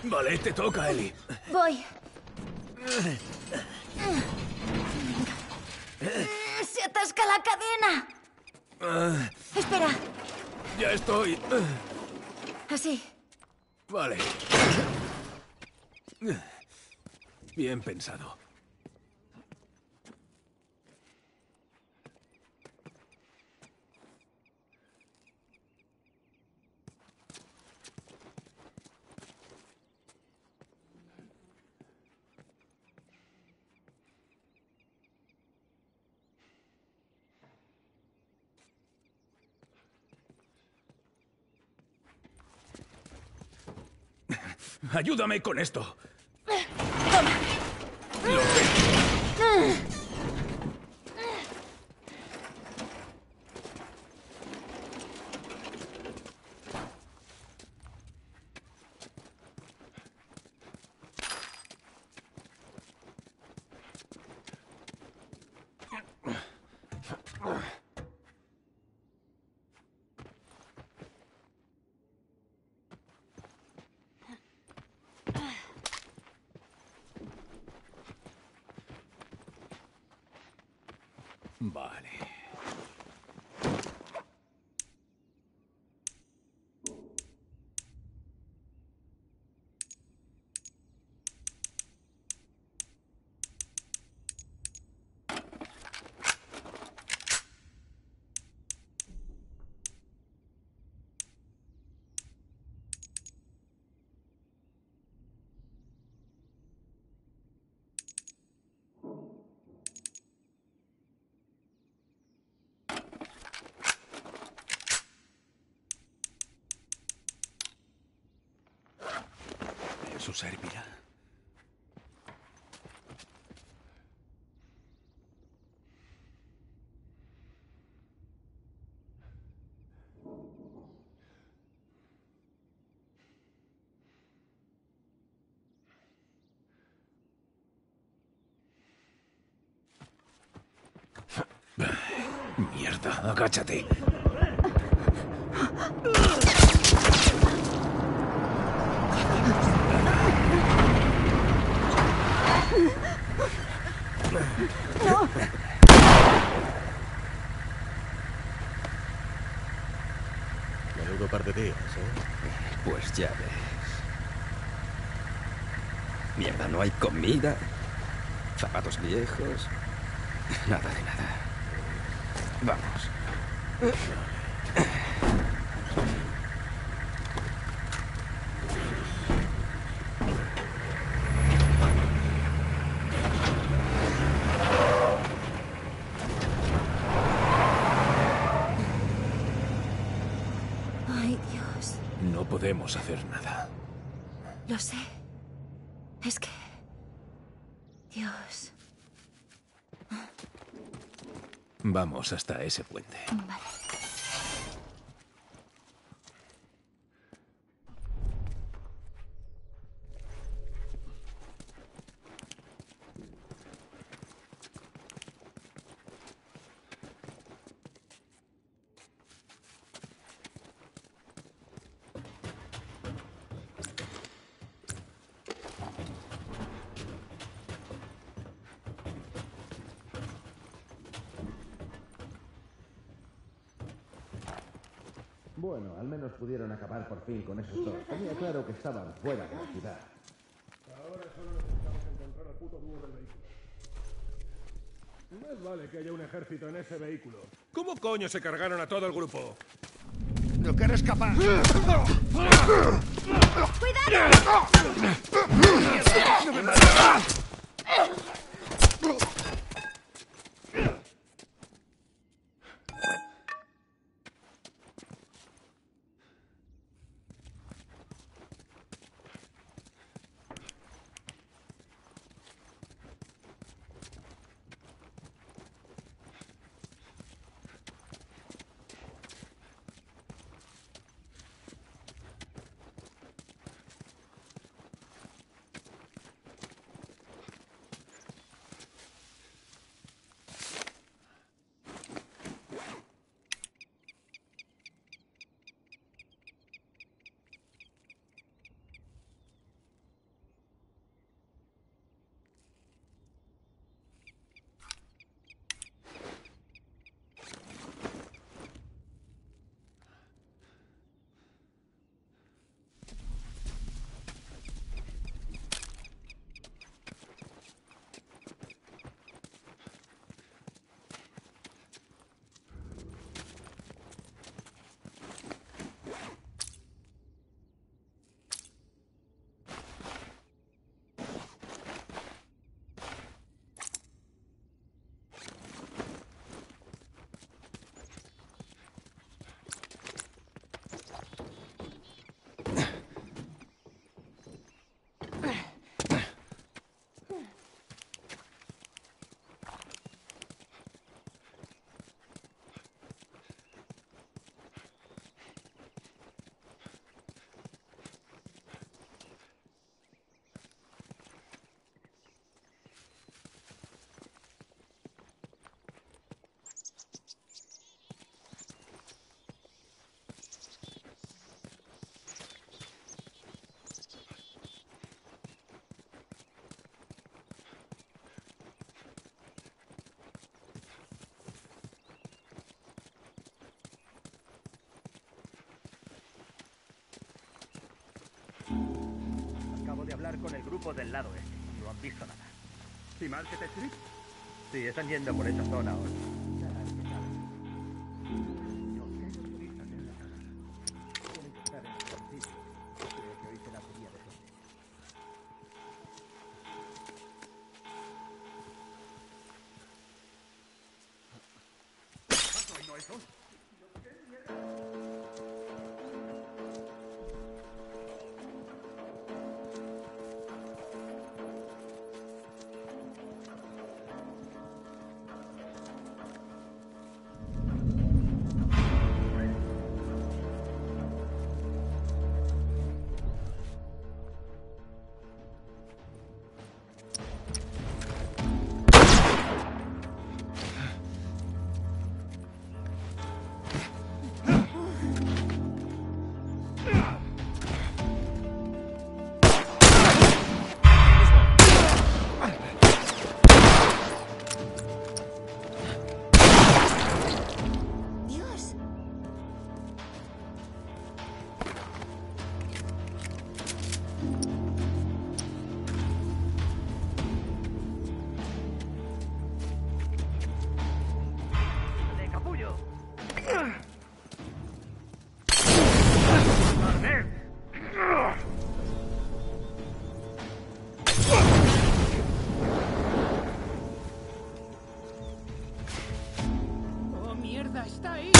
Vale, te toca, Ellie. Voy. ¡Se atasca la cadena! Espera. Ya estoy. Así. Vale. Bien pensado. Ayúdame con esto. Lo que... Vale. ¿Eso servirá? Mierda, agáchate. ¡No! Menudo par de días, ¿eh? Pues ya ves. Mierda, no hay comida, zapatos viejos, nada de nada. Vamos. Ay, Dios. No podemos hacer nada. Lo sé. Es que... Dios. Vamos hasta ese puente. Vale. Bueno, al menos pudieron acabar por fin con esos dos. Tenía claro que estaban fuera de la ciudad. Ahora solo necesitamos encontrar al puto dúo del vehículo. Más vale que haya un ejército en ese vehículo. ¿Cómo coño se cargaron a todo el grupo? ¡No que eres capaz! que hablar con el grupo del lado este. No han visto nada. ¿Y Market Street? Sí, están yendo por esa zona ahora. Dios. ¡De capullo! ¡Oh, mierda! ¡Está ahí!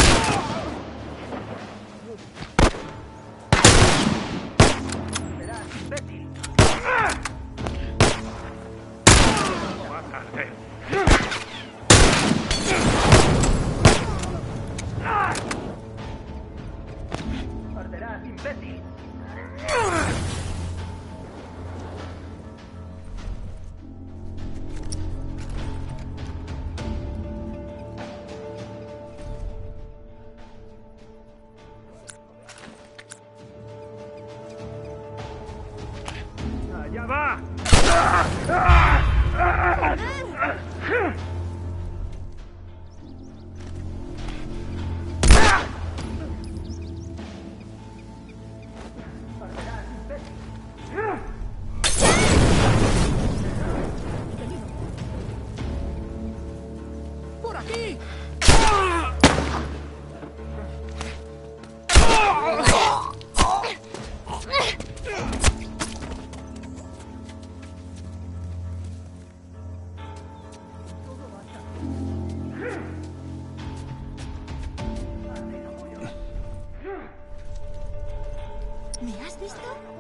¡Verás, imbécil! ¡Arderás, imbécil! ¡Allá va! ¡Por aquí! ¿Me has visto?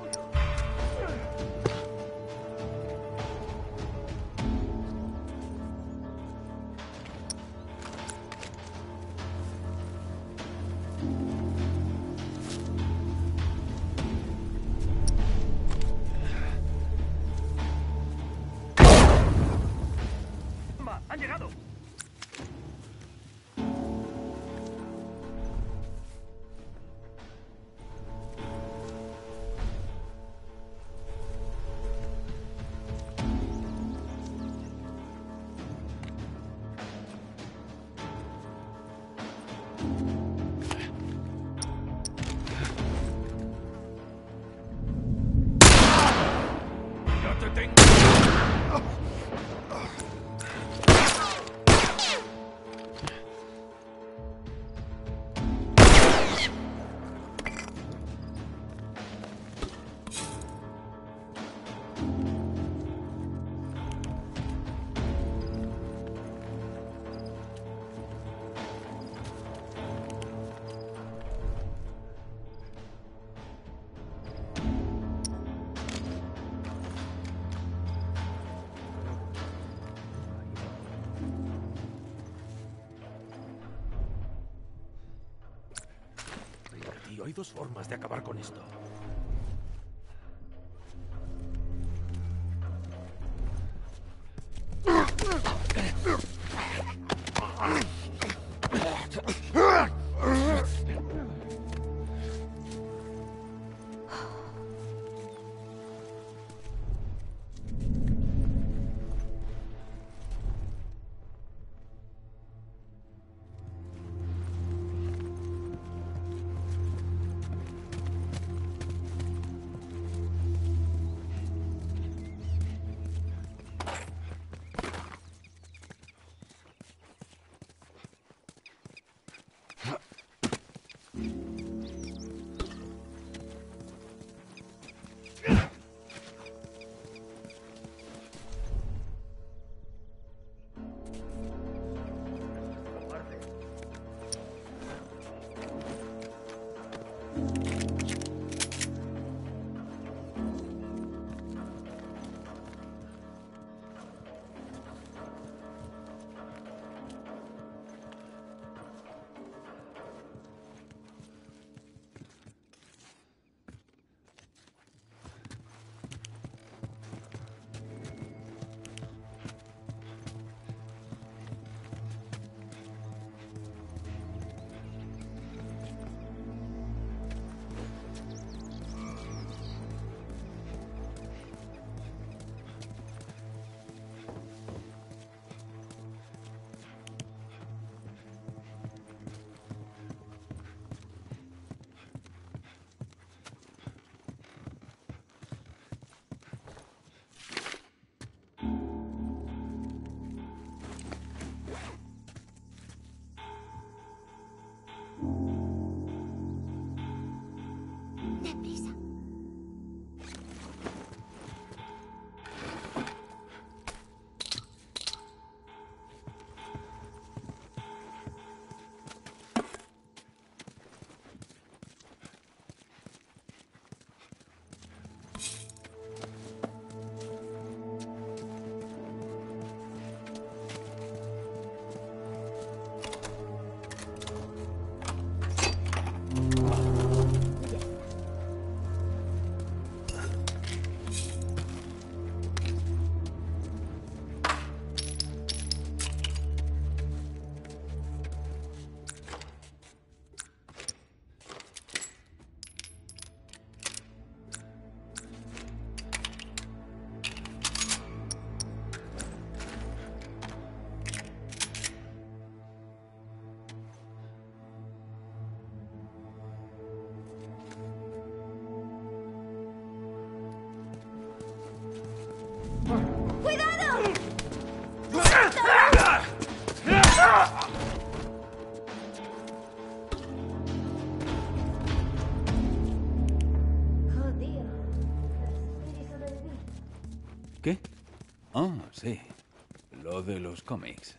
¡Han llegado! ¡Ya te tengo! Tío, hay dos formas de acabar con esto. Deprisa. ¿Qué? Ah, sí. Lo de los cómics.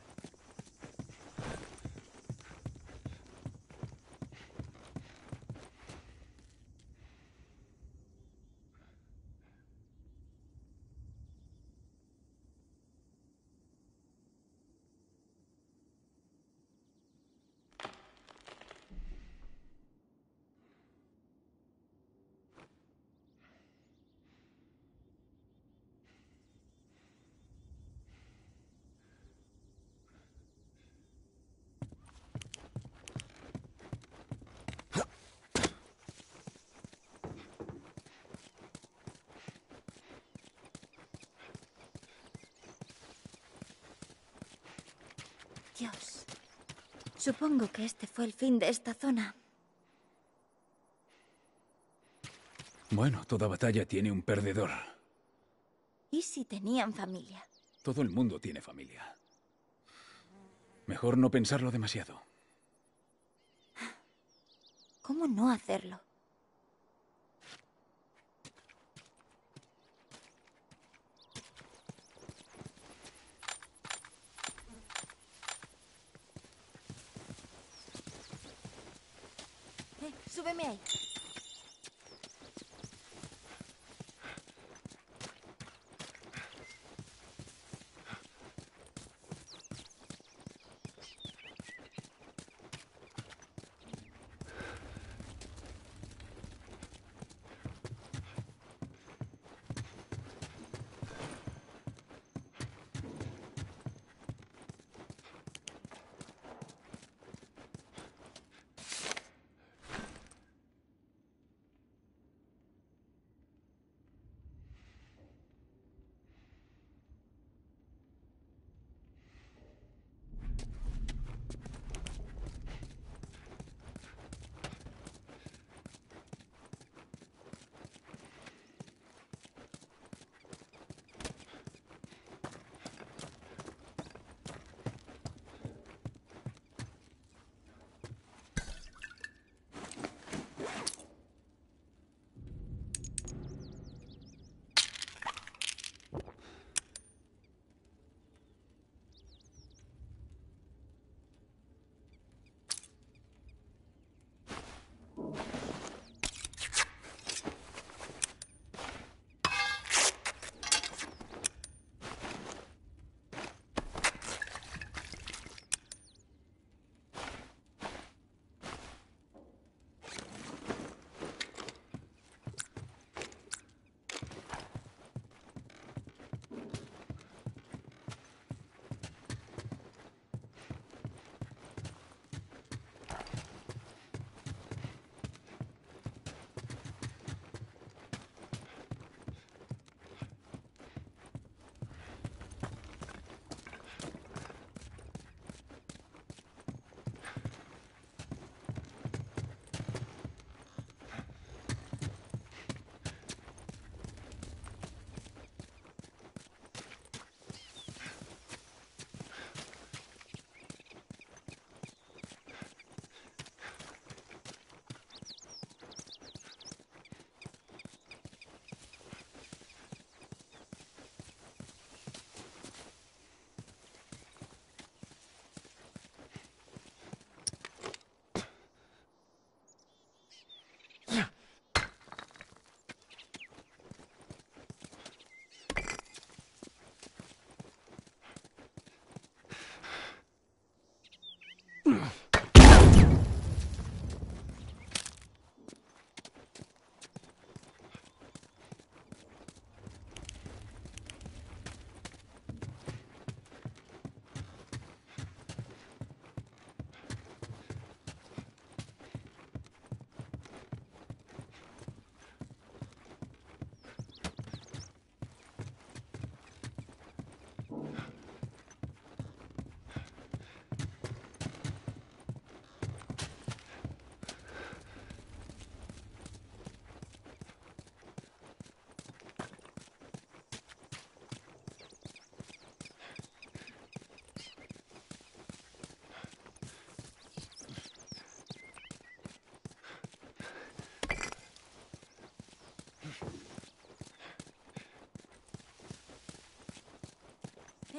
Dios. Supongo que este fue el fin de esta zona. Bueno, toda batalla tiene un perdedor. ¿Y si tenían familia? Todo el mundo tiene familia. Mejor no pensarlo demasiado. ¿Cómo no hacerlo? Súbeme ahí.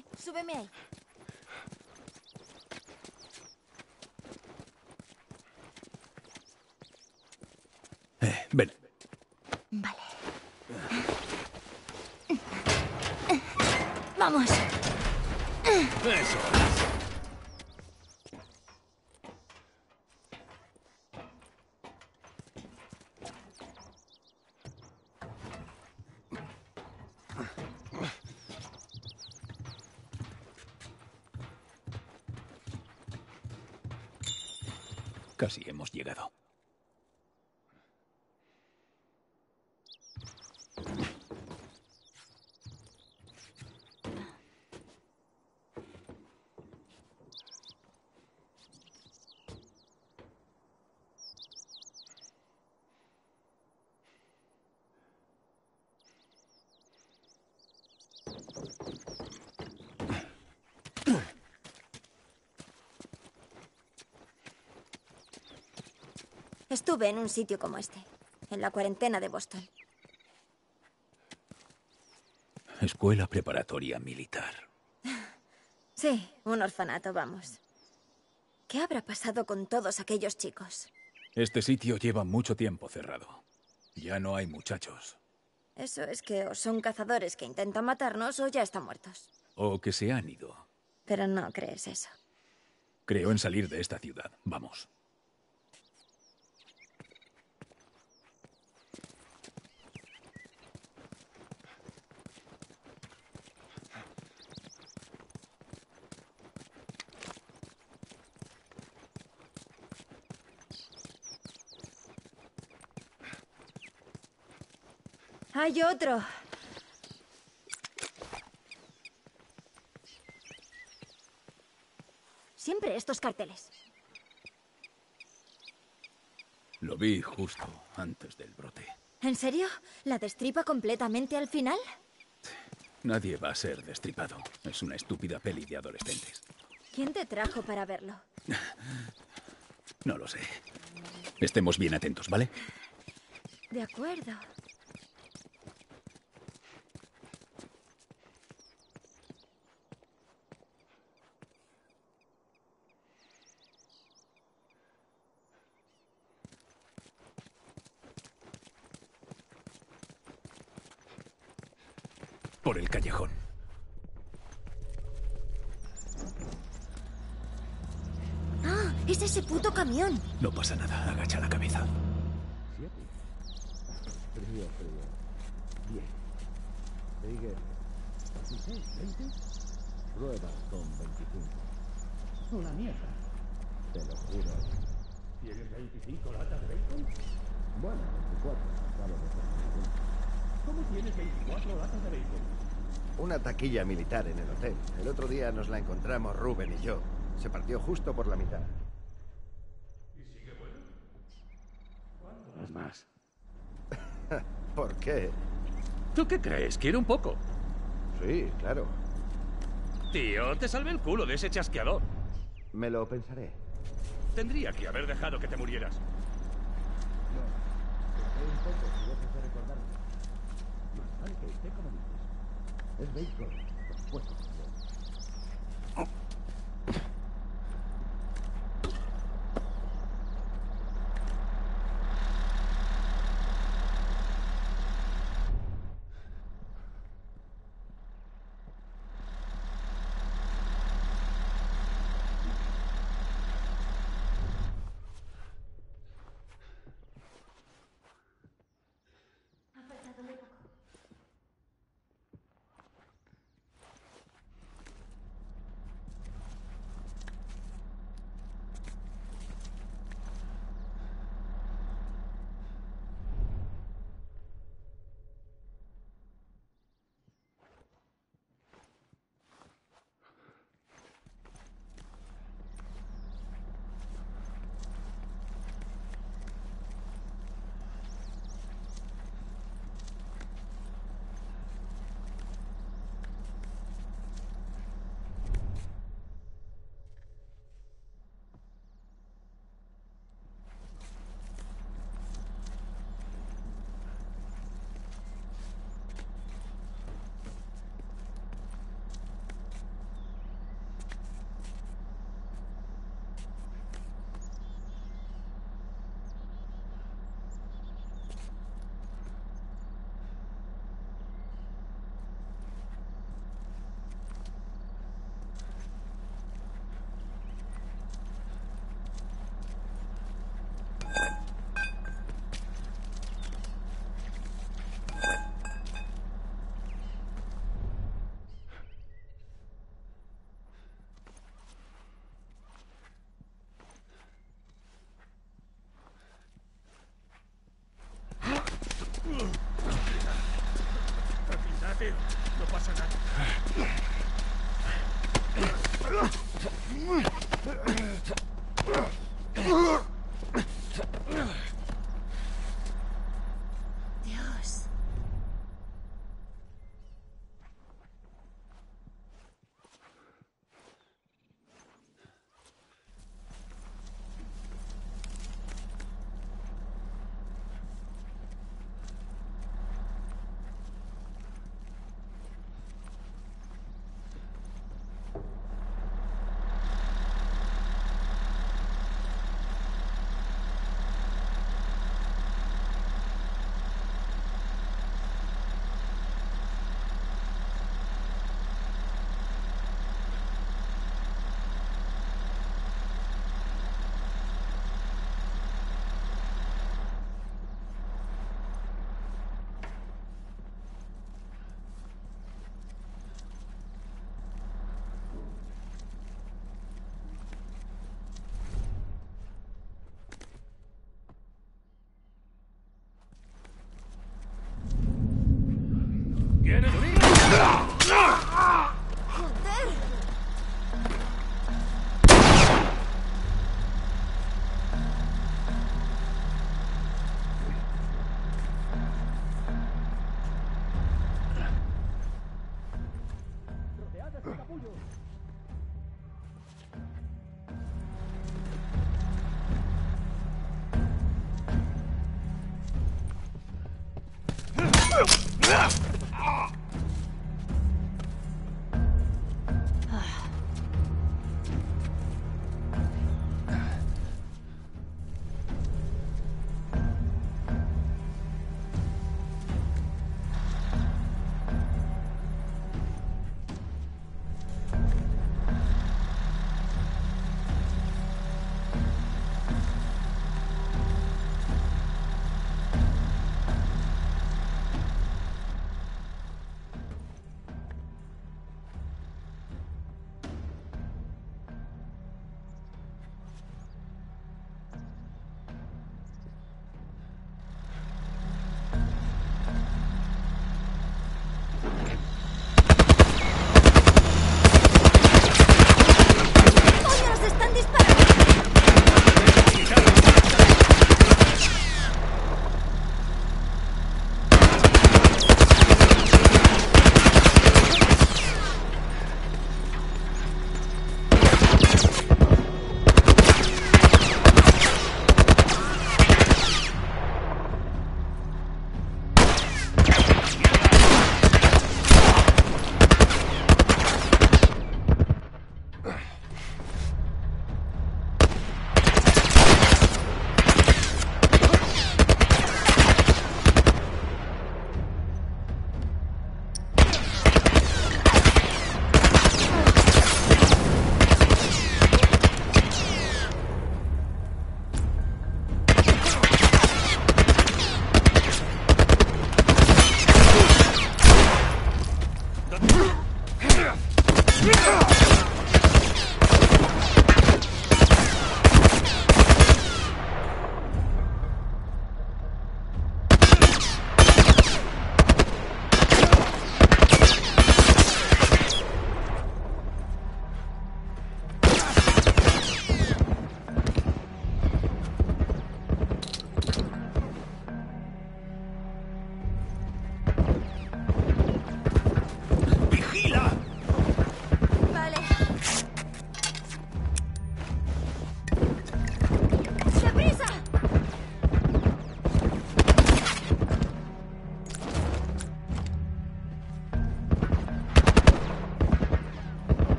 súbeme ahí. Ven. Vale. Vamos. Eso. Casi hemos llegado. Estuve en un sitio como este, en la cuarentena de Boston. Escuela preparatoria militar. Sí, un orfanato, vamos. ¿Qué habrá pasado con todos aquellos chicos? Este sitio lleva mucho tiempo cerrado. Ya no hay muchachos. Eso es que o son cazadores que intentan matarnos o ya están muertos. O que se han ido. Pero no crees eso. Creo en salir de esta ciudad. Vamos. Hay otro. Siempre estos carteles. Lo vi justo antes del brote. ¿En serio? ¿La destripa completamente al final? Nadie va a ser destripado. Es una estúpida peli de adolescentes. ¿Quién te trajo para verlo? No lo sé. Estemos bien atentos, ¿vale? De acuerdo. Por el callejón. ¡Ah! ¡Es ese puto camión! No pasa nada. Agacha la cabeza. 7. Frío. 10. Sigue. 16, 20. Pruebas con 25. Una mierda. Te lo juro. ¿Tienes 25 latas de bacon? Bueno, 24. Acabo de hacer 25. ¿Cómo tienes 24 latas de bacon? Una taquilla militar en el hotel. El otro día nos la encontramos Rubén y yo. Se partió justo por la mitad. ¿Y sigue bueno? Es más. ¿Por qué? ¿Tú qué crees? ¿Quiere un poco? Sí, claro. Tío, te salvé el culo de ese chasqueador. Me lo pensaré. Tendría que haber dejado que te murieras. Un poco, si dejas de recordarme. Más vale que esté como dices. Es bacon, por supuesto. tío. No pasa nada. Dios. ¿Quién es? ¡Joder!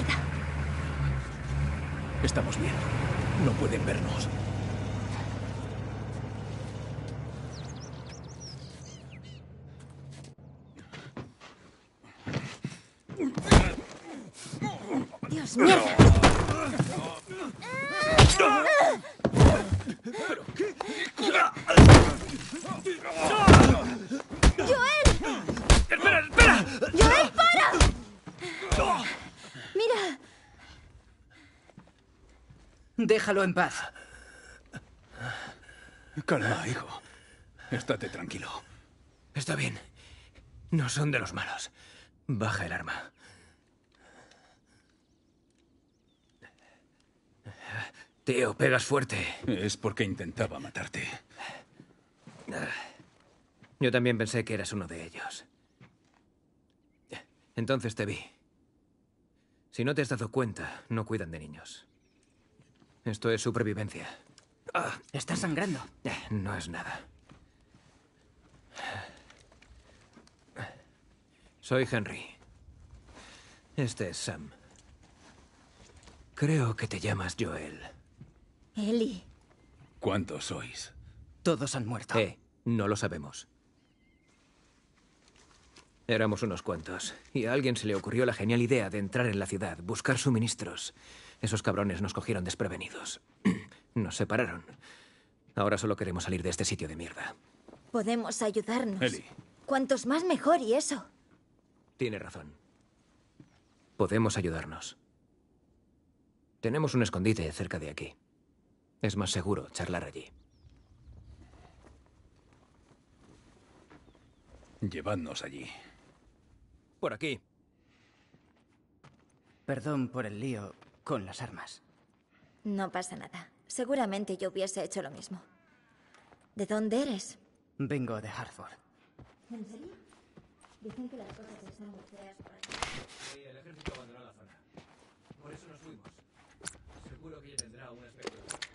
mierda. Estamos bien. No pueden vernos. Dios, mierda. ¡Joel! ¡Espera! ¡Joel, para! Mira. Déjalo en paz. Calma, hijo. Estate tranquilo. Está bien. No son de los malos. Baja el arma. Tío, pegas fuerte. Es porque intentaba matarte. Yo también pensé que eras uno de ellos. Entonces te vi. Si no te has dado cuenta, no cuidan de niños. Esto es supervivencia. Está sangrando. No es nada. Soy Henry. Este es Sam. Creo que te llamas Joel. Ellie. ¿Cuántos sois? Todos han muerto. No lo sabemos. Éramos unos cuantos, y a alguien se le ocurrió la genial idea de entrar en la ciudad, buscar suministros. Esos cabrones nos cogieron desprevenidos. Nos separaron. Ahora solo queremos salir de este sitio de mierda. Podemos ayudarnos. Ellie. Cuantos más mejor, y eso. Tiene razón. Podemos ayudarnos. Tenemos un escondite cerca de aquí. Es más seguro charlar allí. Llevadnos allí. Por aquí. Perdón por el lío con las armas. No pasa nada. Seguramente yo hubiese hecho lo mismo. ¿De dónde eres? Vengo de Hartford. ¿En serio? Dicen que las cosas están muy feas por aquí. Sí, el ejército abandonó la zona. Por eso nos fuimos. Seguro que ya tendrá un aspecto.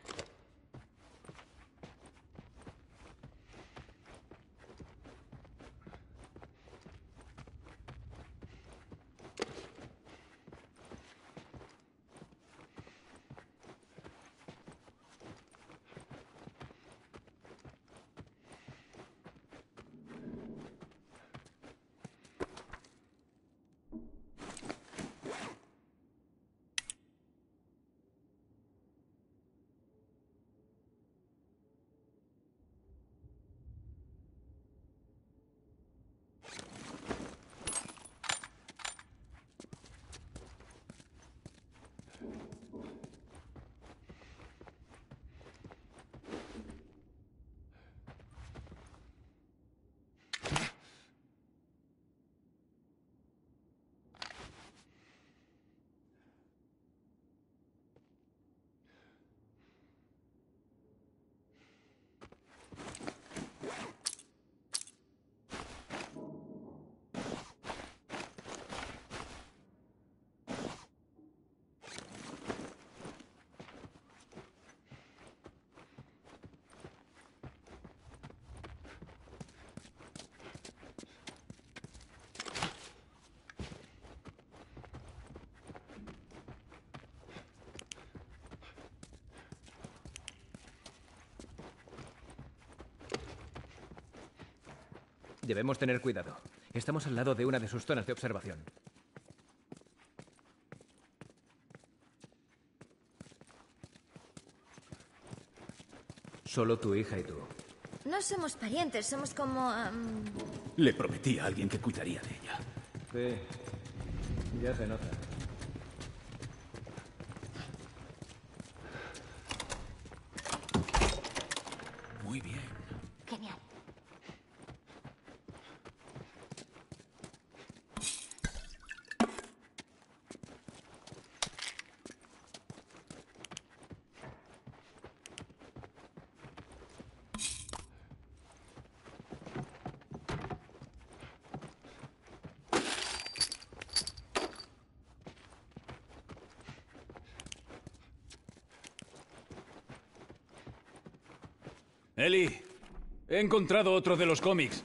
Debemos tener cuidado. Estamos al lado de una de sus zonas de observación. Solo tu hija y tú. No somos parientes, somos como... Le prometí a alguien que cuidaría de ella. Sí, ya se nota. Muy bien. Genial. Ellie, he encontrado otro de los cómics.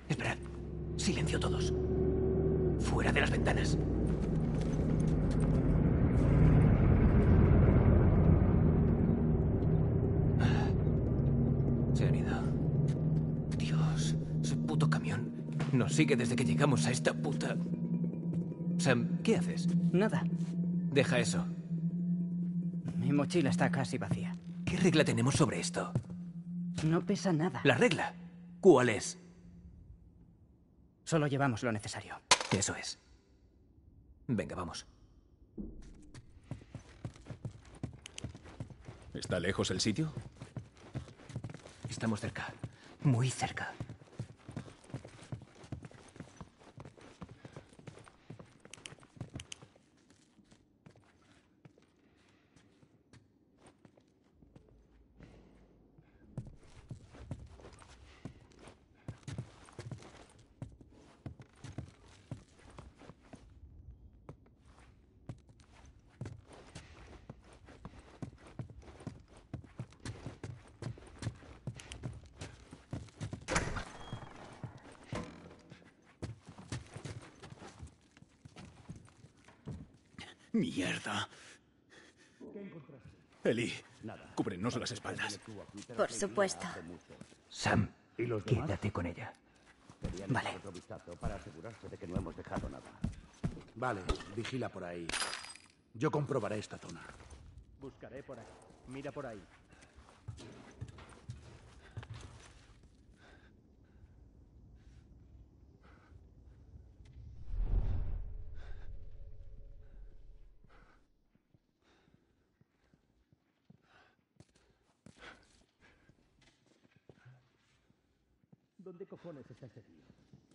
Esperad. Silencio todos. Fuera de las ventanas. Se han ido. Dios, ese puto camión nos sigue desde que llegamos a esta puta... Sam, ¿qué haces? Nada. Deja eso. Mi mochila está casi vacía. ¿Qué regla tenemos sobre esto? No pesa nada. ¿La regla? ¿Cuál es? Solo llevamos lo necesario. Eso es. Venga, vamos. ¿Está lejos el sitio? Estamos cerca. Muy cerca. ¡Mierda! Eli, cúbrenos las espaldas. Por supuesto. Sam, quédate con ella. Vale. Otro vistazo para asegurarse de que no hemos dejado nada. Vale, vigila por ahí. Yo comprobaré esta zona. Buscaré por ahí. Mira por ahí. ¿Dónde cojones está ese tío?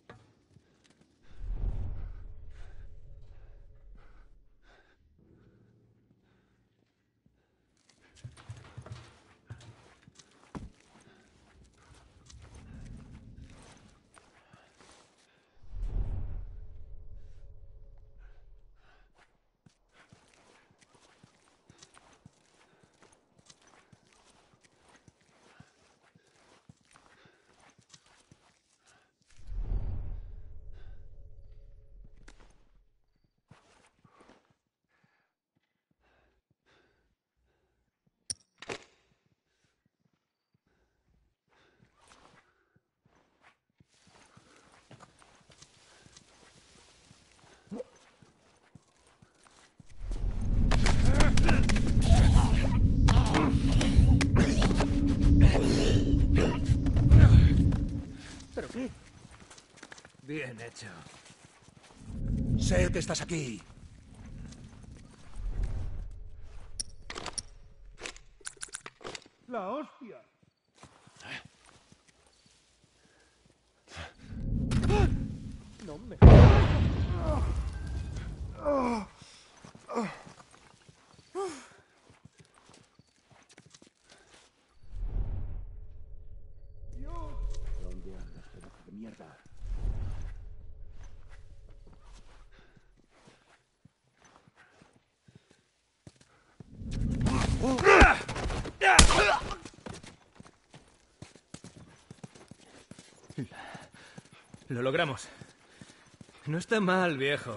¿Pero qué? Bien hecho. Sé que estás aquí. ¡La hostia! No me... ¿Dónde andas, pedazo de mierda? Lo logramos. No está mal, viejo.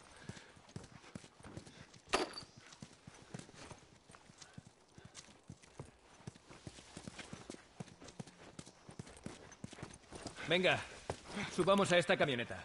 Venga, subamos a esta camioneta.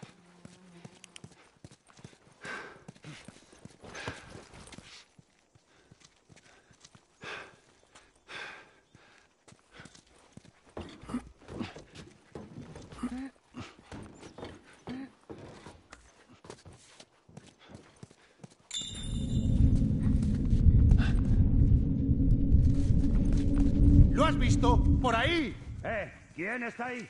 ¿Lo has visto? ¡Por ahí! ¿Quién está ahí?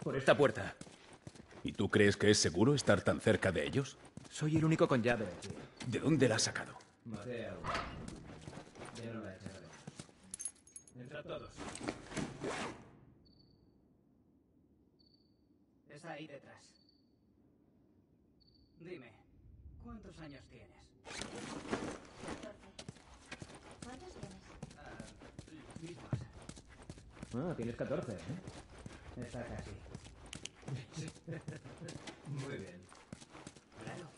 Por esta puerta. ¿Y tú crees que es seguro estar tan cerca de ellos? Soy el único con llave aquí. ¿De dónde la has sacado? Maté a uno. Ya no la echaré. Entrad todos. Es ahí detrás. Dime, ¿cuántos años tienes? 14. ¿Cuántos tienes? Mismos. Ah, tienes 14, ¿eh? Está casi. Muy bien. Claro.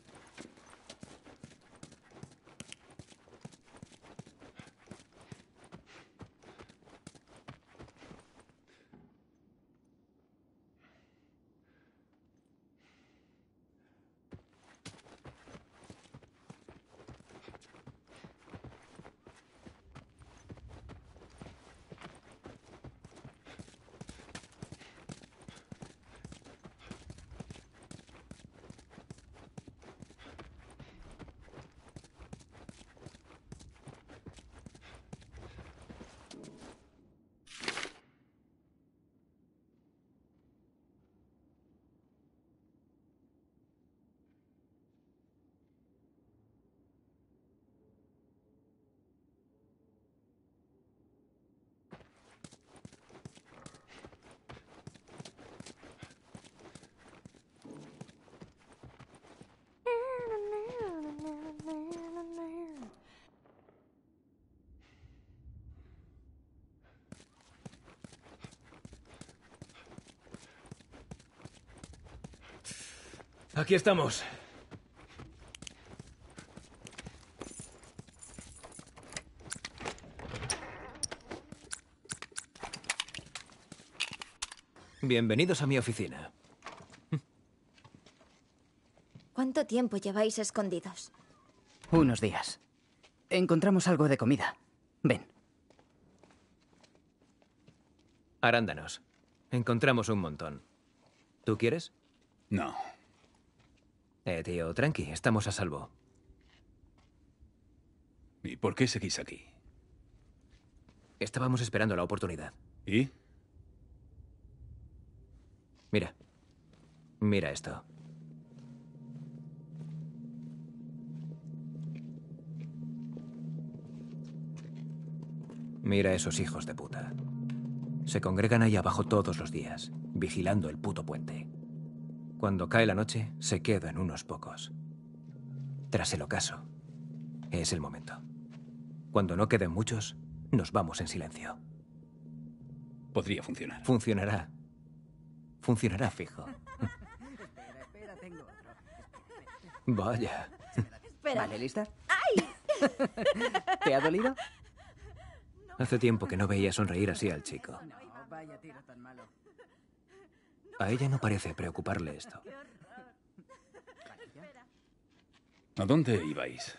Aquí estamos. Bienvenidos a mi oficina. ¿Cuánto tiempo lleváis escondidos? Unos días. Encontramos algo de comida. Ven. Arándanos. Encontramos un montón. ¿Tú quieres? No. Tío, tranqui, estamos a salvo. ¿Y por qué seguís aquí? Estábamos esperando la oportunidad. ¿Y? Mira. Mira esto. Mira esos hijos de puta. Se congregan ahí abajo todos los días, vigilando el puto puente. Cuando cae la noche, se quedan unos pocos. Tras el ocaso, es el momento. Cuando no queden muchos, nos vamos en silencio. Podría funcionar. Funcionará. Funcionará fijo. Espera, tengo otro. Vaya. Espera. Vale, ¿lista? ¡Ay! ¿Te ha dolido? Hace tiempo que no veía sonreír así al chico. No, vaya tiro tan malo. A ella no parece preocuparle esto. ¿A dónde ibais?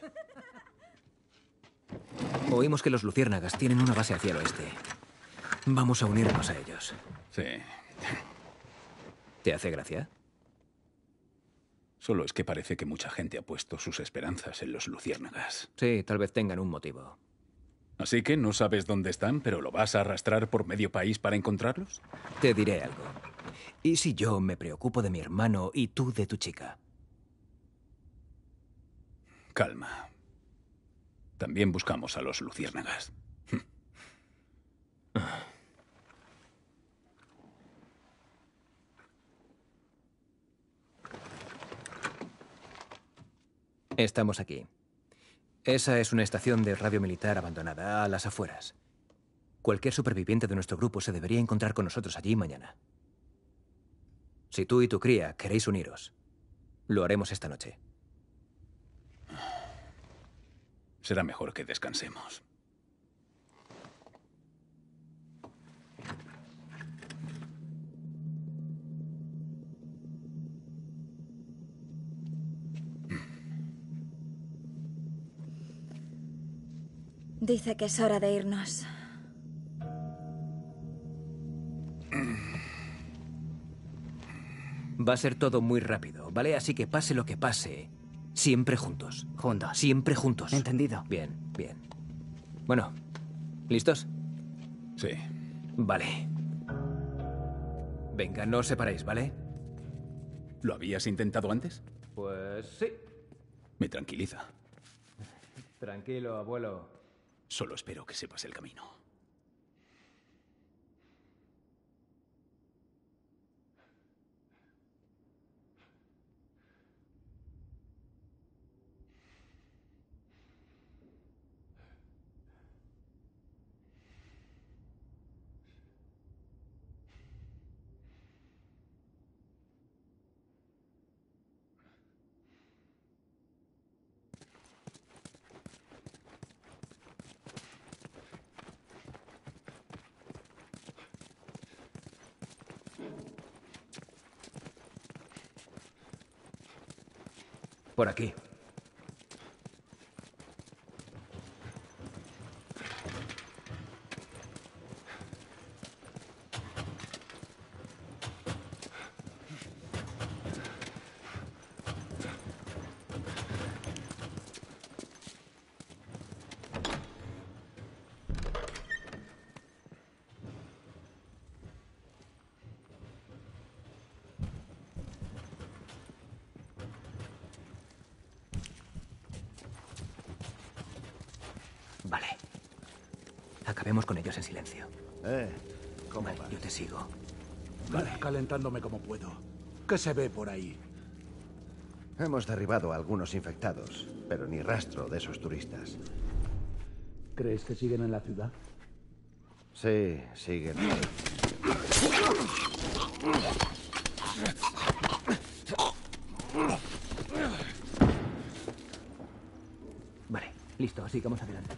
Oímos que los luciérnagas tienen una base hacia el oeste. Vamos a unirnos a ellos. Sí. ¿Te hace gracia? Solo es que parece que mucha gente ha puesto sus esperanzas en los luciérnagas. Sí, tal vez tengan un motivo. Así que no sabes dónde están, pero lo vas a arrastrar por medio país para encontrarlos. Te diré algo. ¿Y si yo me preocupo de mi hermano y tú de tu chica? Calma. También buscamos a los luciérnagas. Estamos aquí. Esa es una estación de radio militar abandonada a las afueras. Cualquier superviviente de nuestro grupo se debería encontrar con nosotros allí mañana. Si tú y tu cría queréis uniros, lo haremos esta noche. Será mejor que descansemos. Dice que es hora de irnos. Va a ser todo muy rápido, ¿vale? Así que pase lo que pase, siempre juntos. Juntos. Siempre juntos. Entendido. Bien, bien. Bueno, ¿listos? Sí. Vale. Venga, no os separéis, ¿vale? ¿Lo habías intentado antes? Pues sí. Me tranquiliza. Tranquilo, abuelo. Solo espero que sepas el camino. Por aquí. Vale. Acabemos con ellos en silencio. ¿Cómo Vale, va? yo te sigo. Vale, calentándome como puedo. ¿Qué se ve por ahí? Hemos derribado a algunos infectados, pero ni rastro de esos turistas. ¿Crees que siguen en la ciudad? Sí, siguen. Vale, listo, sigamos adelante.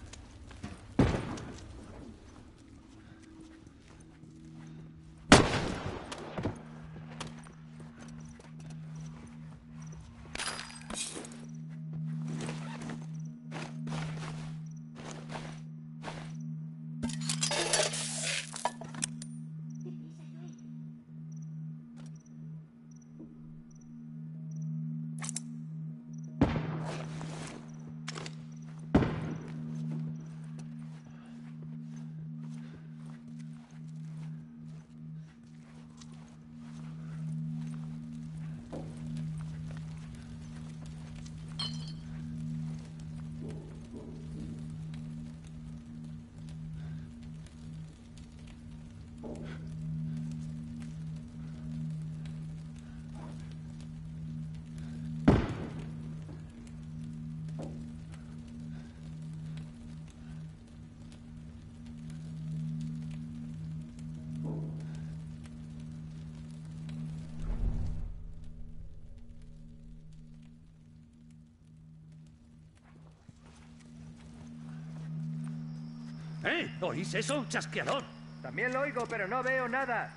¿Oís eso? ¡Un chasqueador! También lo oigo, pero no veo nada.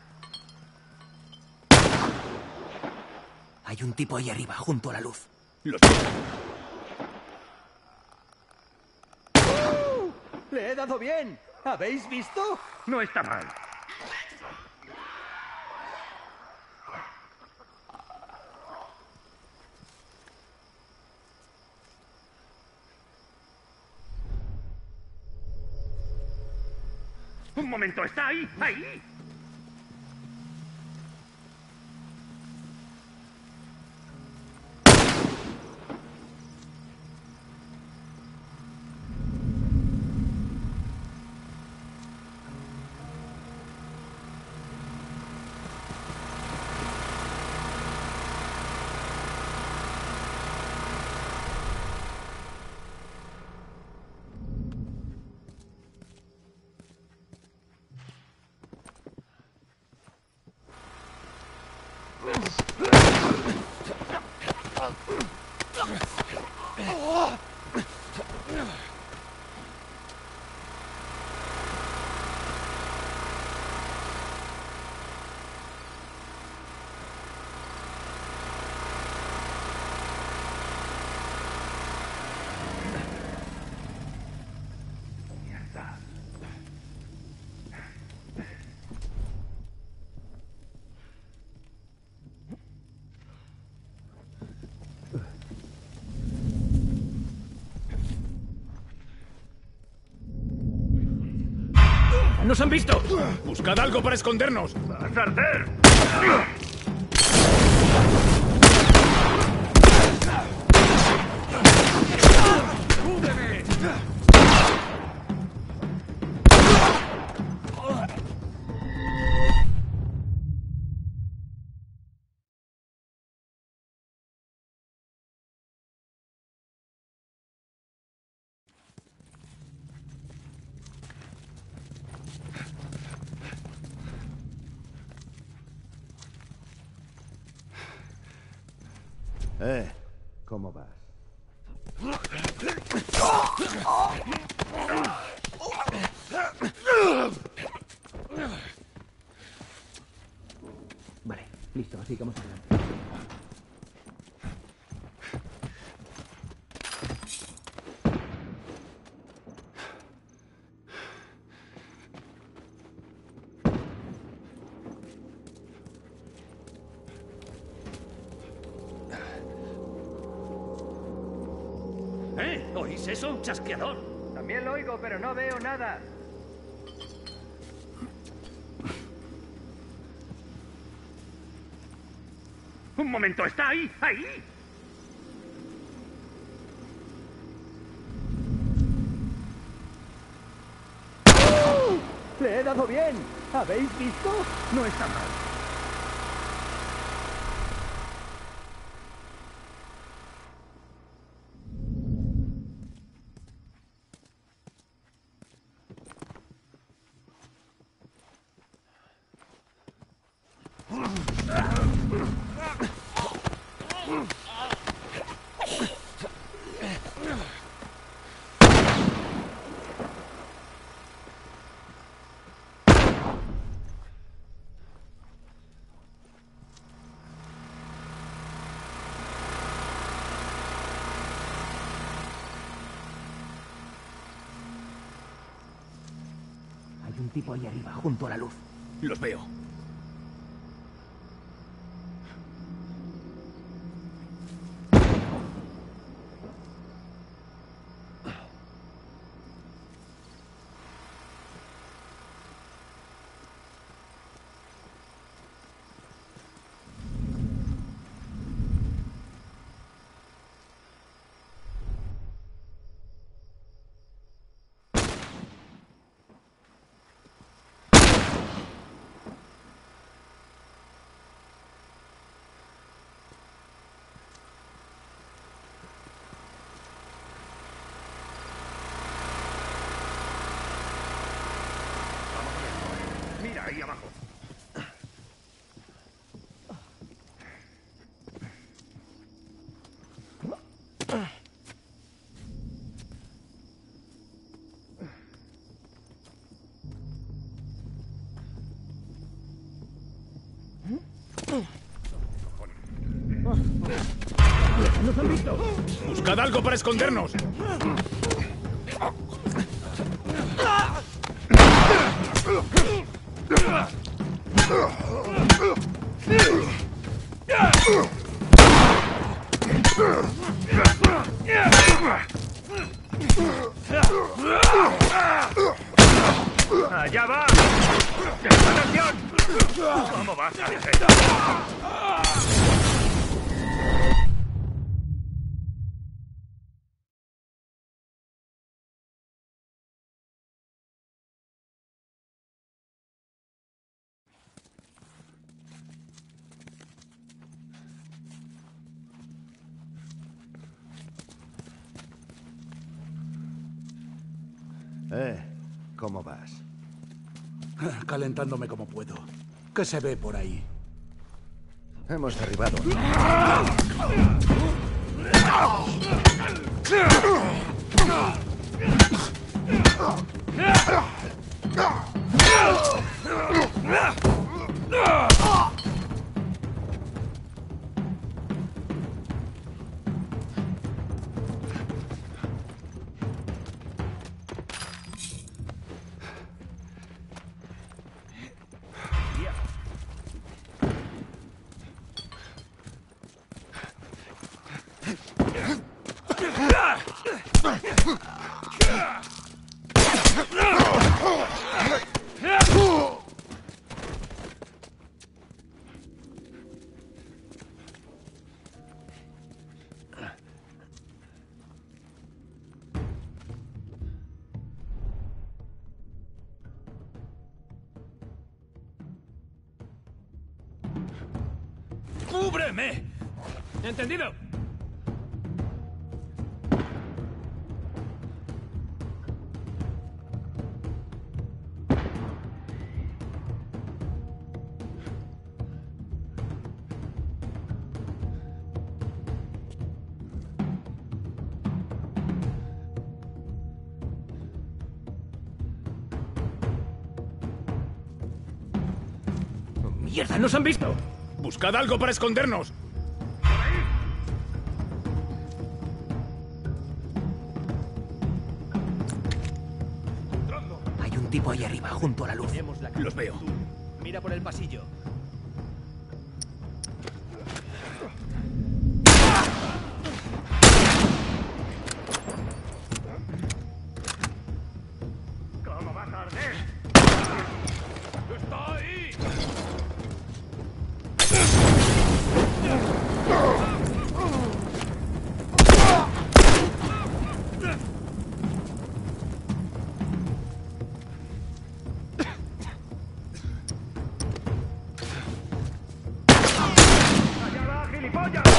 Hay un tipo ahí arriba, junto a la luz. Lo ¡Le he dado bien! ¿Habéis visto? No está mal. ¡Un momento! ¡Está ahí! ¡Ahí! ¡Nos han visto! ¡Buscad algo para escondernos! ¡Sarter! ¿Cómo vas? Vale, listo, sigamos adelante. ¿Oís eso? Un chasqueador. También lo oigo, pero no veo nada. Un momento, está ahí, ahí. ¡Oh! Le he dado bien. ¿Habéis visto? No está mal. Hay un tipo ahí arriba, junto a la luz. Los veo. Mira, ahí abajo. ¡Nos han visto! ¡Buscad algo para escondernos! ¡Allá va! ¡Atención! ¿Cómo vas a defender? ¿Cómo vas? Calentándome como puedo. ¿Qué se ve por ahí? Hemos derribado. ¡Cúbreme! ¿Entendido? ¡Mierda! ¡Nos han visto! ¡Buscad algo para escondernos! Hay un tipo ahí arriba, junto a la luz. Los veo. Mira por el pasillo. ¿Cómo vas a arder? ¡Está ahí! ¡Allá va, gilipollas!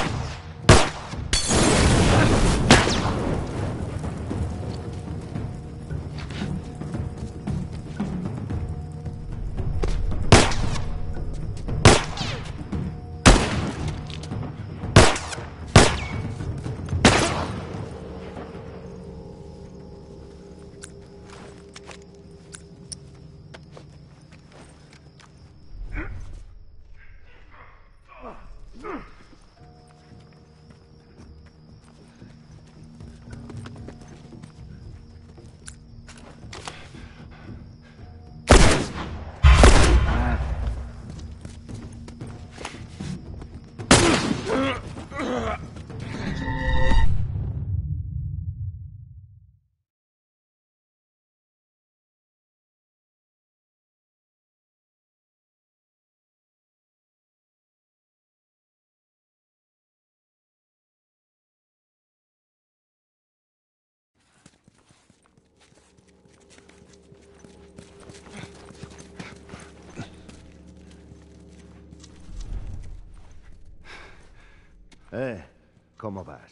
¿Cómo vas?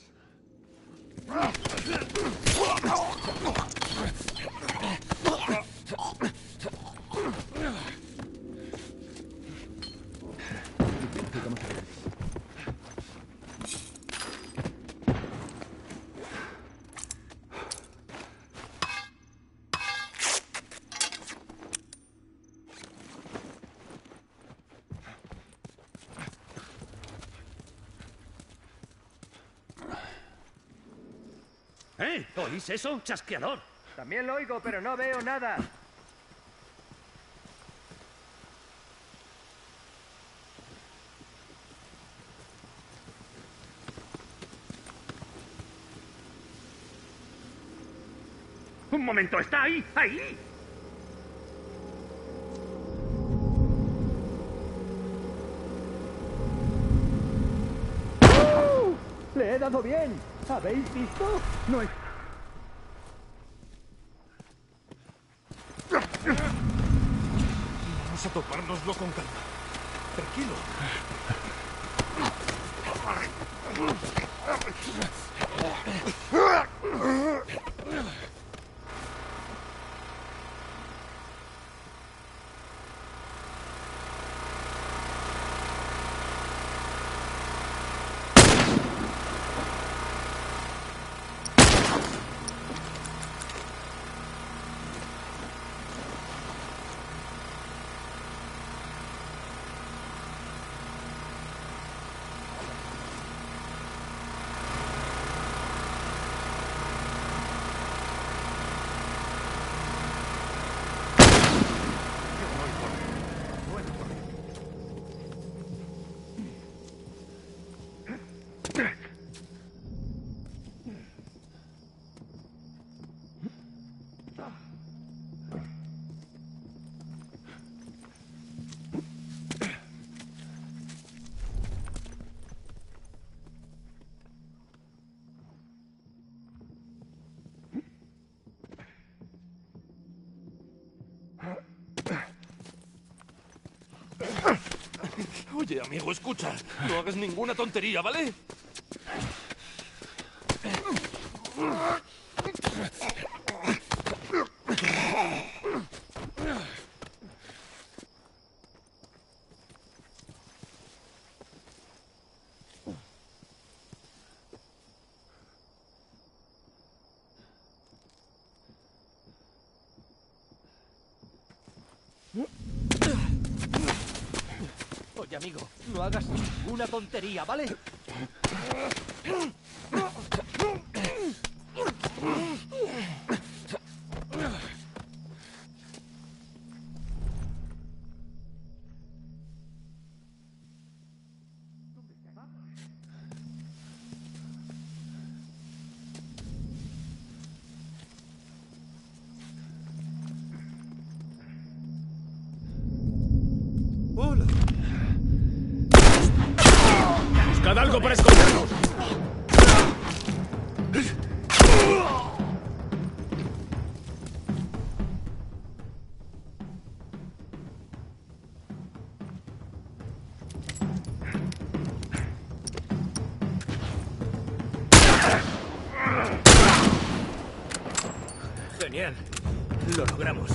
¿Oís eso? ¡Chasqueador! También lo oigo, pero no veo nada. ¡Un momento! ¡Está ahí! ¡Ahí! ¡Le he dado bien! ¿Habéis visto? No es... Vamos a topárnoslo con calma. Tranquilo. Oye, amigo, escucha. No hagas ninguna tontería, ¿vale? Oye, amigo, no hagas ninguna tontería, ¿vale? Hola. Buscad algo para escondernos. Genial. Lo logramos.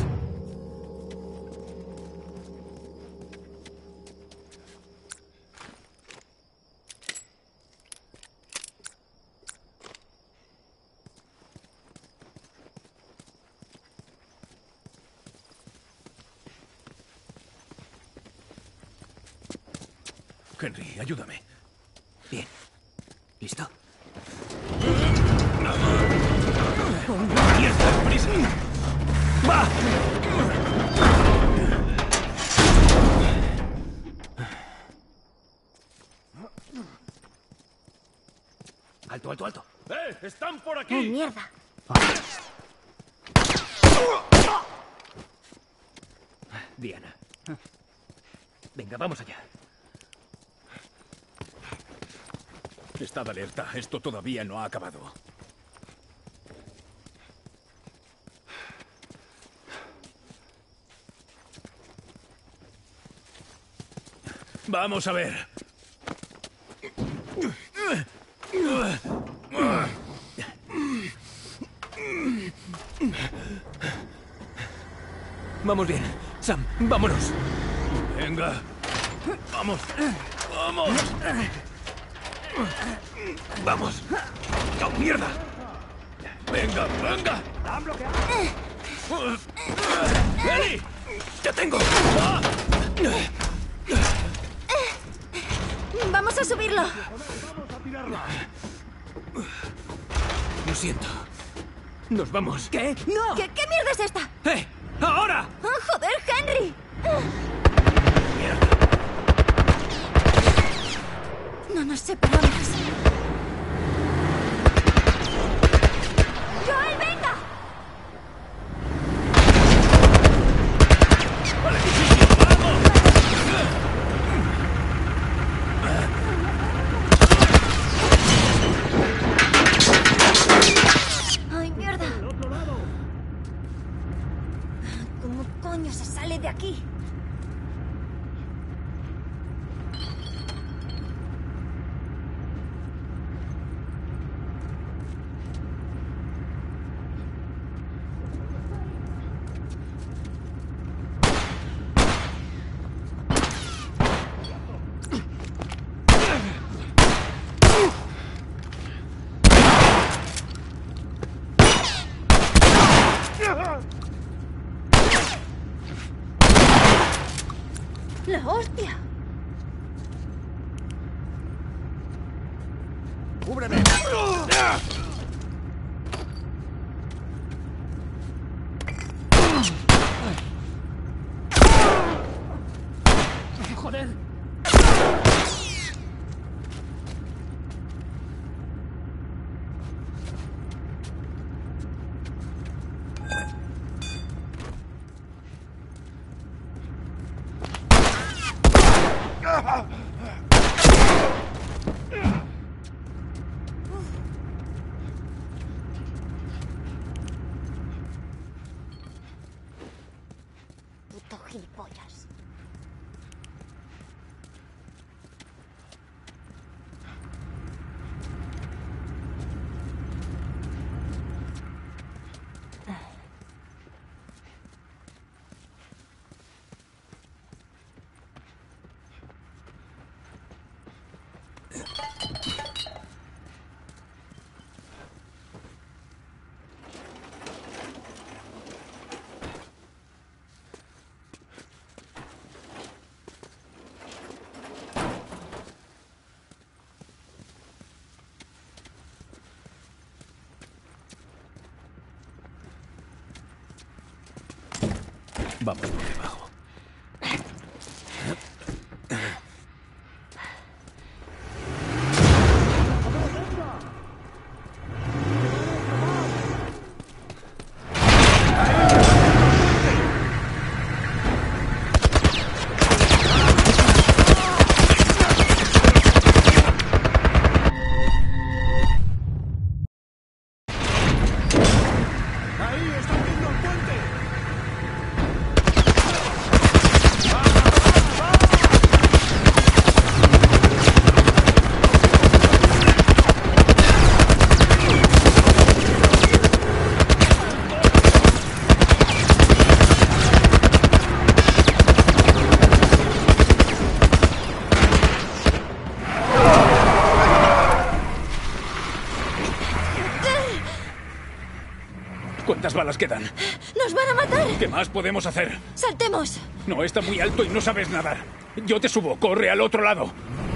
Henry, ayúdame. Bien. ¿Listo? ¡Mierda, prisa! ¡Va! Alto, alto, alto. ¡Están por ¡Oh, aquí! mierda! Diana. Venga, vamos allá. Estad alerta, esto todavía no ha acabado. Vamos a ver. Vamos bien. Sam, vámonos. Venga. Vamos. Vamos. Vamos. ¡Oh, mierda! Venga, venga. ¡Eli! ¡Te tengo! ¡Vamos a subirlo! Lo siento. Nos vamos. ¿Qué? ¡No! ¿Qué mierda es esta? ¡Ahora! ¡Oh, joder, Henry! No nos separamos. ¡Joel, venga! ¡Ay, mierda! ¿Cómo coño se sale de aquí? ¡La hostia! ¡Cúbreme! ¡Joder! Puto gilipollas. Vamos por debajo. ¡Ahí! ¡Están viendo el puente! ¿Cuántas balas quedan? ¡Nos van a matar! ¿Qué más podemos hacer? ¡Saltemos! No, está muy alto y no sabes nadar. Yo te subo. Corre al otro lado.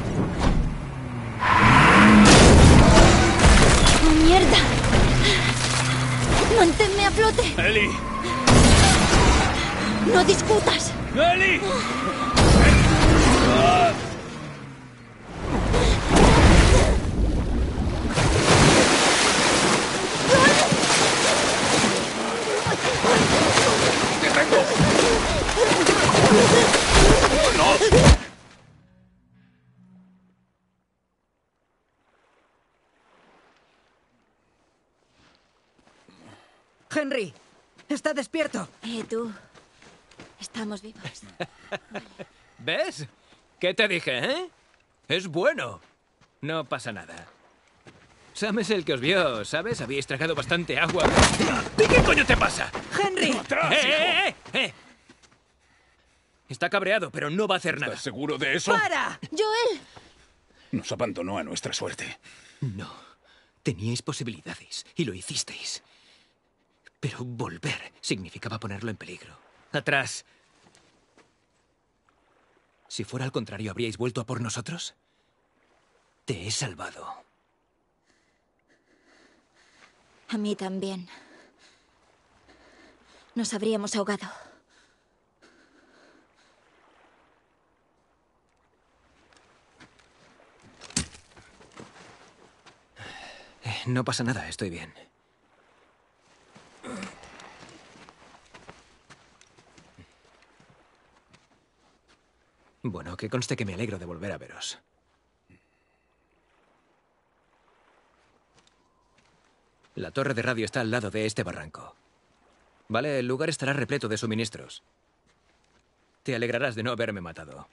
¡Oh, mierda! ¡Manténme a flote! ¡Eli! ¡No discutas! ¡Eli! ¡Te tengo! ¡No! Henry, está despierto. Tú. Estamos vivos. ¿Ves? ¿Qué te dije, eh? Es bueno. No pasa nada. Sam es el que os vio, ¿sabes? Habíais tragado bastante agua. ¿Y qué coño te pasa? ¡Henry! ¡Atrás, hijo! Está cabreado, pero no va a hacer nada. ¿Estás seguro de eso? ¡Para! ¡Joel! Nos abandonó a nuestra suerte. No. Teníais posibilidades y lo hicisteis. Pero volver significaba ponerlo en peligro. Atrás. Si fuera al contrario, ¿habríais vuelto a por nosotros? Te he salvado. A mí también. Nos habríamos ahogado. No pasa nada, estoy bien. Bueno, que conste que me alegro de volver a veros. La torre de radio está al lado de este barranco. Vale, el lugar estará repleto de suministros. Te alegrarás de no haberme matado.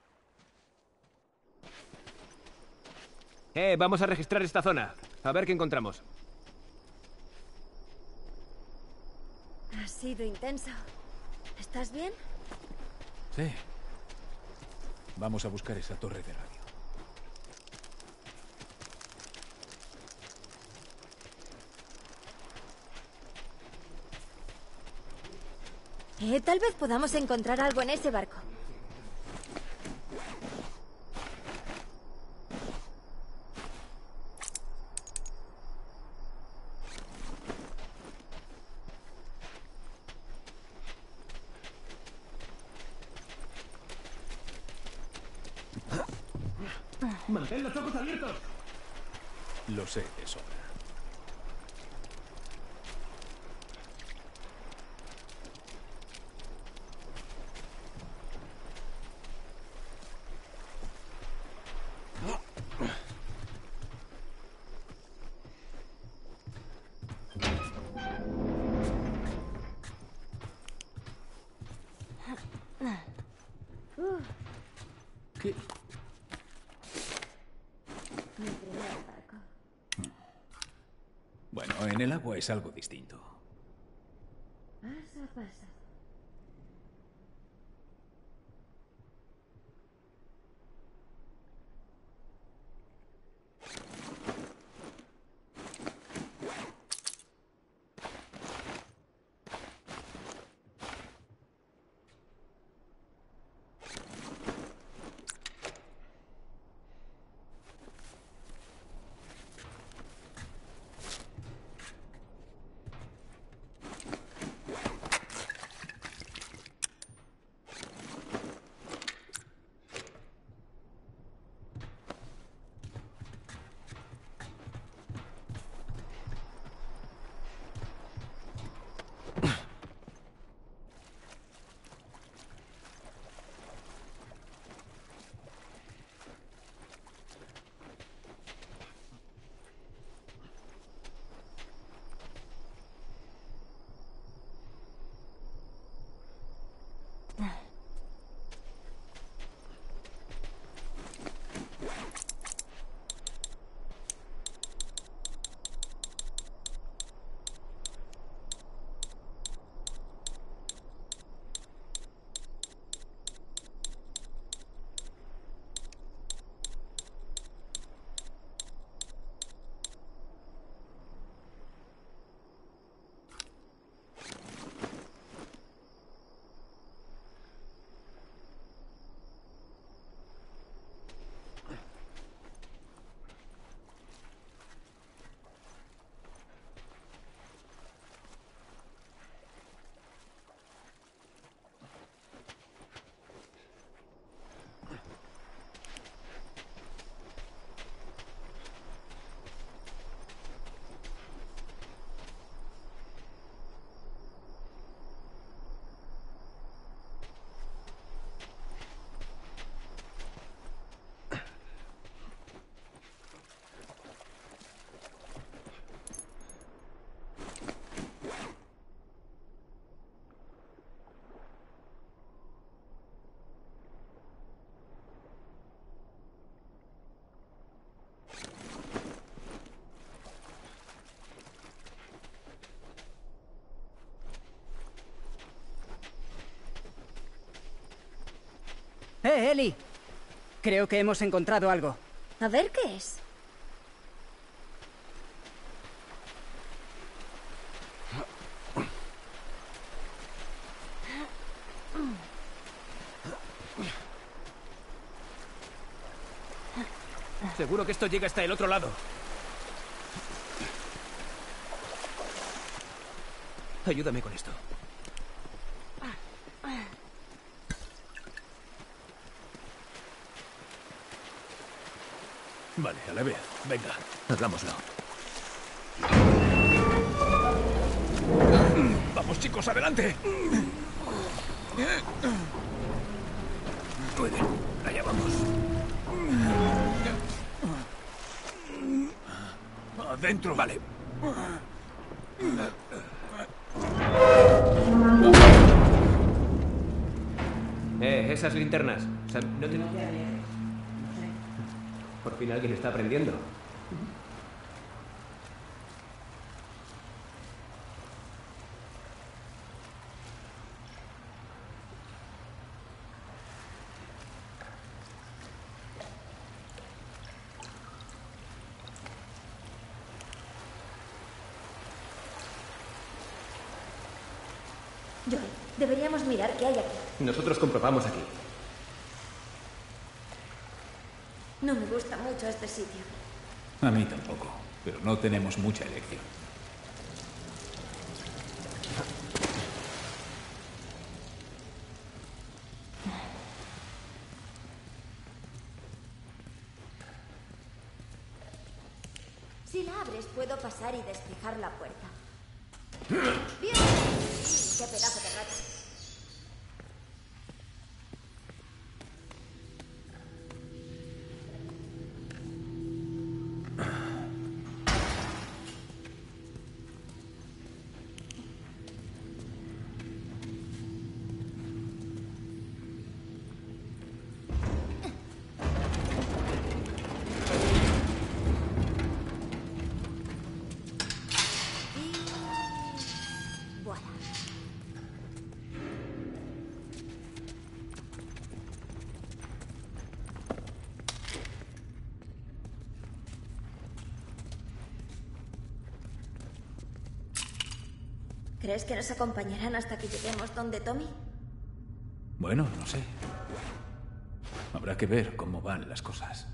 Vamos a registrar esta zona. A ver qué encontramos. Ha sido intenso. ¿Estás bien? Sí. Vamos a buscar esa torre de radio. Tal vez podamos encontrar algo en ese barco. ¡Mantén los ojos abiertos! Lo sé de sobra. ¿Qué? Bueno, en el agua es algo distinto. Paso a paso. Ellie. Creo que hemos encontrado algo. A ver qué es. Seguro que esto llega hasta el otro lado. Ayúdame con esto. Vale, a la vez. Venga. Hagámoslo. Vamos, chicos, adelante. Muy bien. Allá vamos. Adentro. Vale. Esas linternas. No te... Por fin alguien está aprendiendo. Joel, deberíamos mirar qué hay aquí. Nosotros comprobamos aquí. No me gusta mucho este sitio. A mí tampoco, pero no tenemos mucha elección. Si la abres, puedo pasar y despejar la puerta. ¡Bien! ¡Qué pedazo de rata! ¿Crees que nos acompañarán hasta que lleguemos donde Tommy? Bueno, no sé. Habrá que ver cómo van las cosas.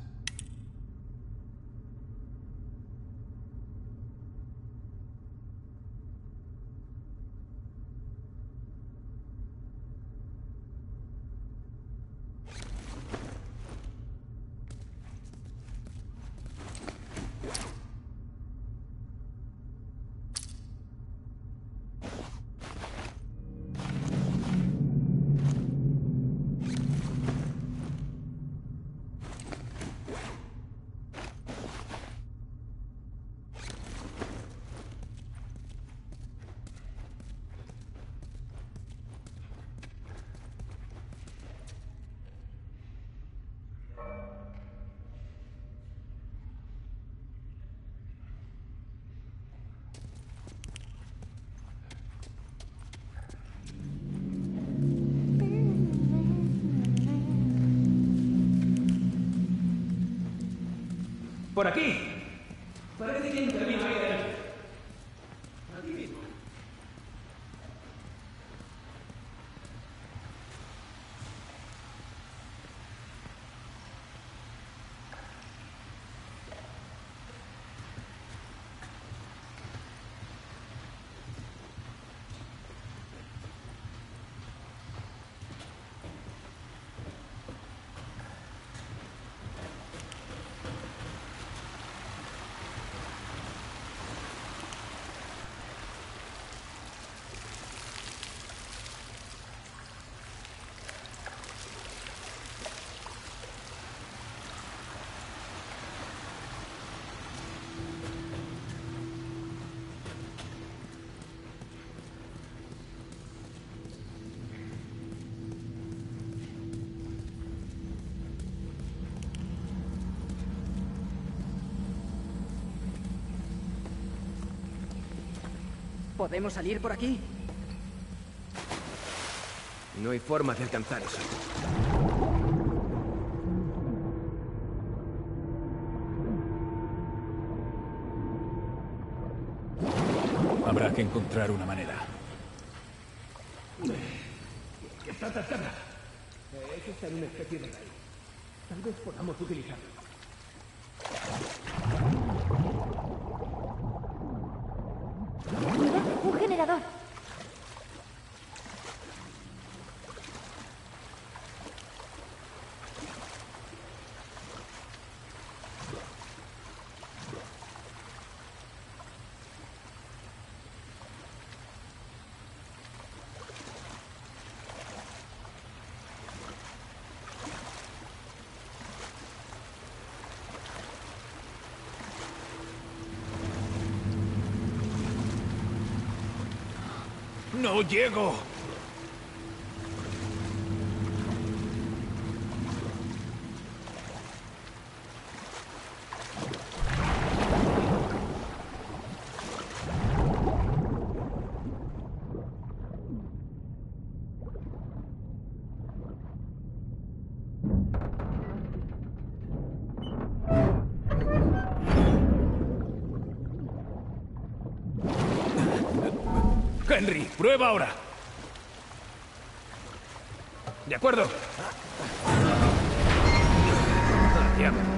¡Por aquí! Parece que hay un camino ahí adelante. Aquí mismo. ¿Podemos salir por aquí? No hay forma de alcanzar eso. Habrá que encontrar una manera. Está atascada. Eso está en una especie de raíz. Tal vez podamos utilizarlo. Mira, un generador. ¡No llego! Henry, prueba ahora. De acuerdo. Allá vamos.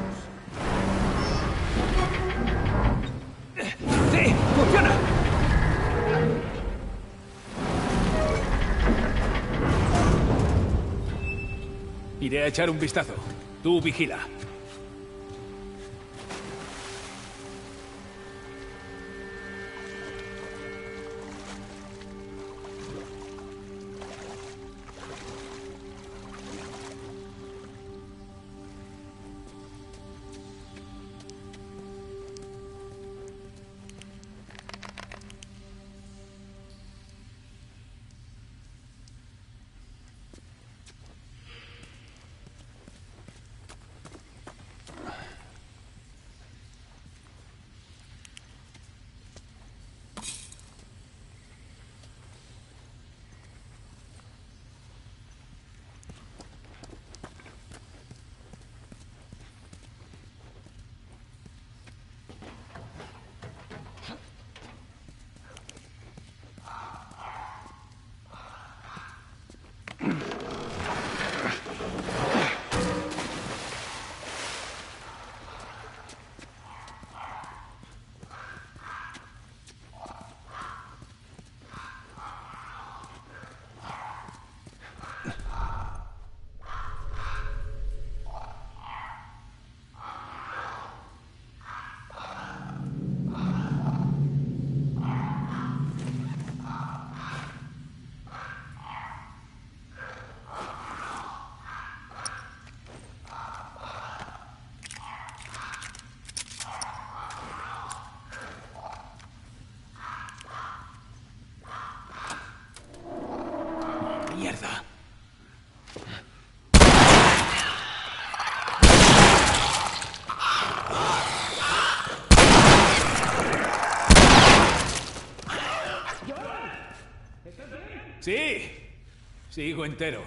¡Sí! ¡Funciona! Iré a echar un vistazo. Tú vigila. ¡Mierda! ¡Sí! Sigo entero.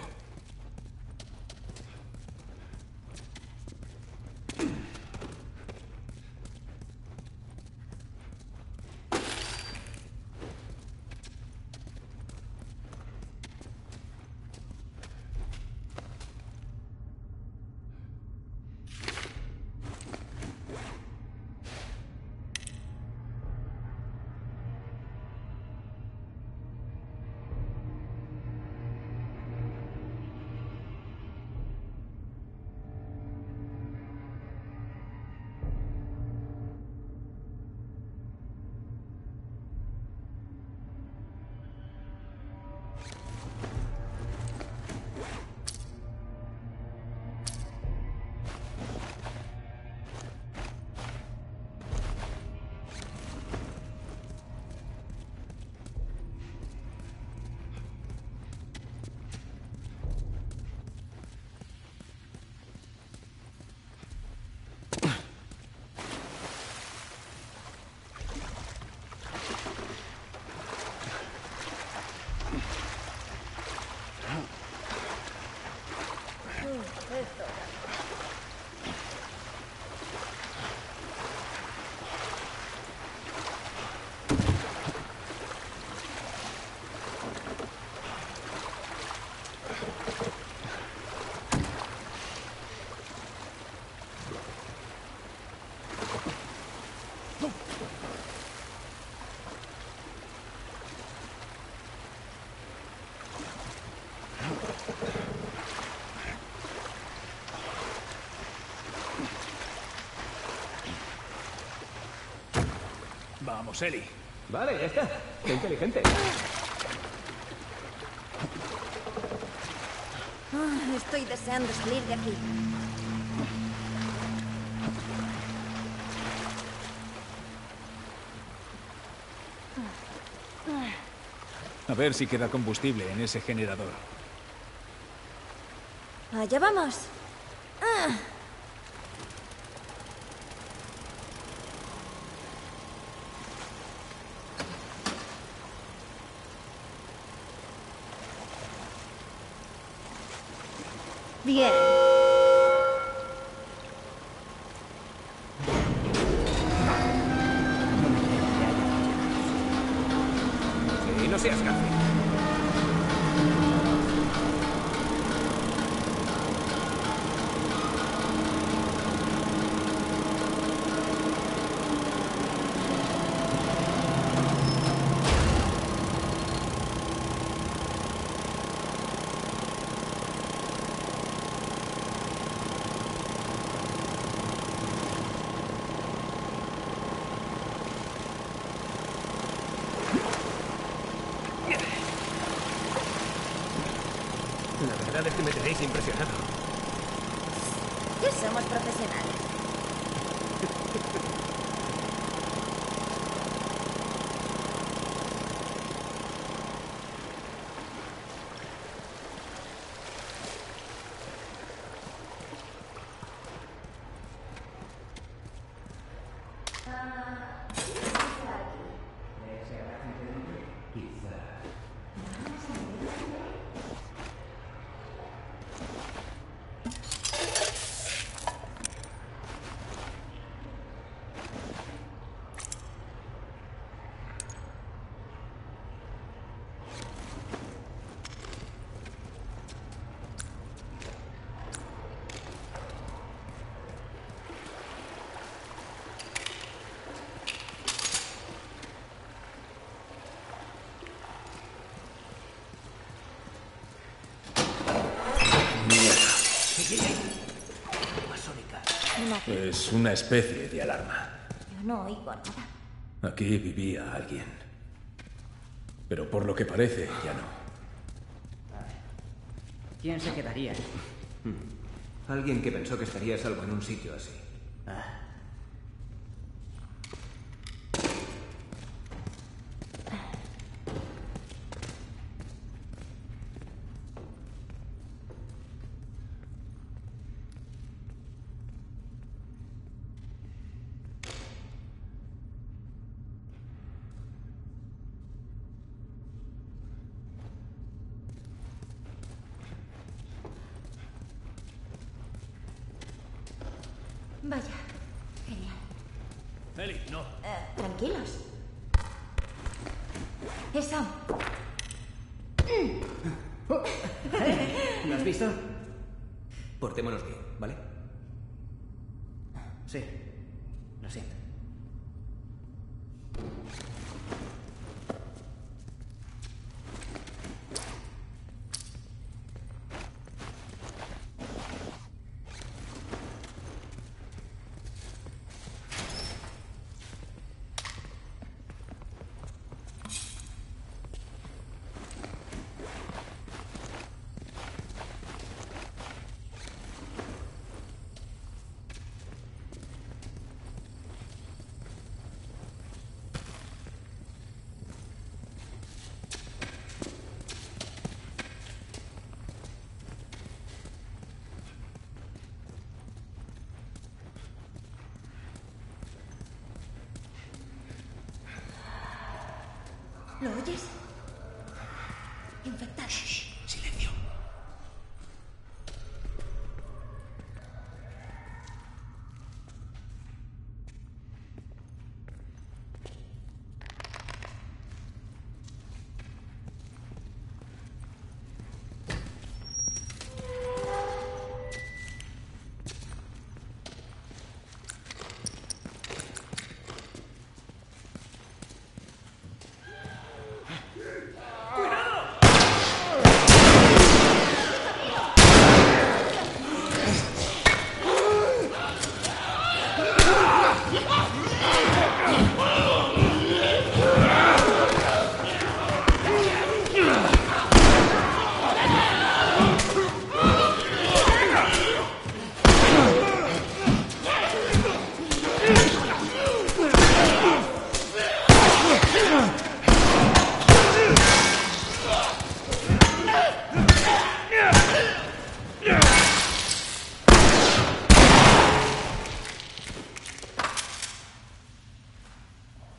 Vamos, Eli. Vale, ya está. Qué inteligente. Estoy deseando salir de aquí. A ver si queda combustible en ese generador. Allá vamos. Bien. Sí, no seas gafe. La verdad es que me tenéis impresionado. Ya somos profesionales. Es una especie de alarma. Yo no oigo nada. Aquí vivía alguien. Pero por lo que parece, ya no. ¿Quién se quedaría? Alguien que pensó que estaría a salvo en un sitio así. Vaya. Genial. Eli, no. Tranquilos. Es Sam. ¿Lo has visto? Portémonos bien, ¿vale? Sí. Lo siento. ¿Lo oyes? Infectados. Silencio.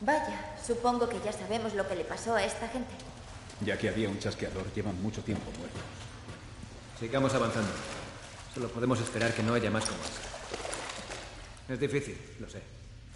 Vaya, supongo que ya sabemos lo que le pasó a esta gente. Ya que había un chasqueador, llevan mucho tiempo muertos. Sigamos avanzando. Solo podemos esperar que no haya más como esa. Es difícil, lo sé.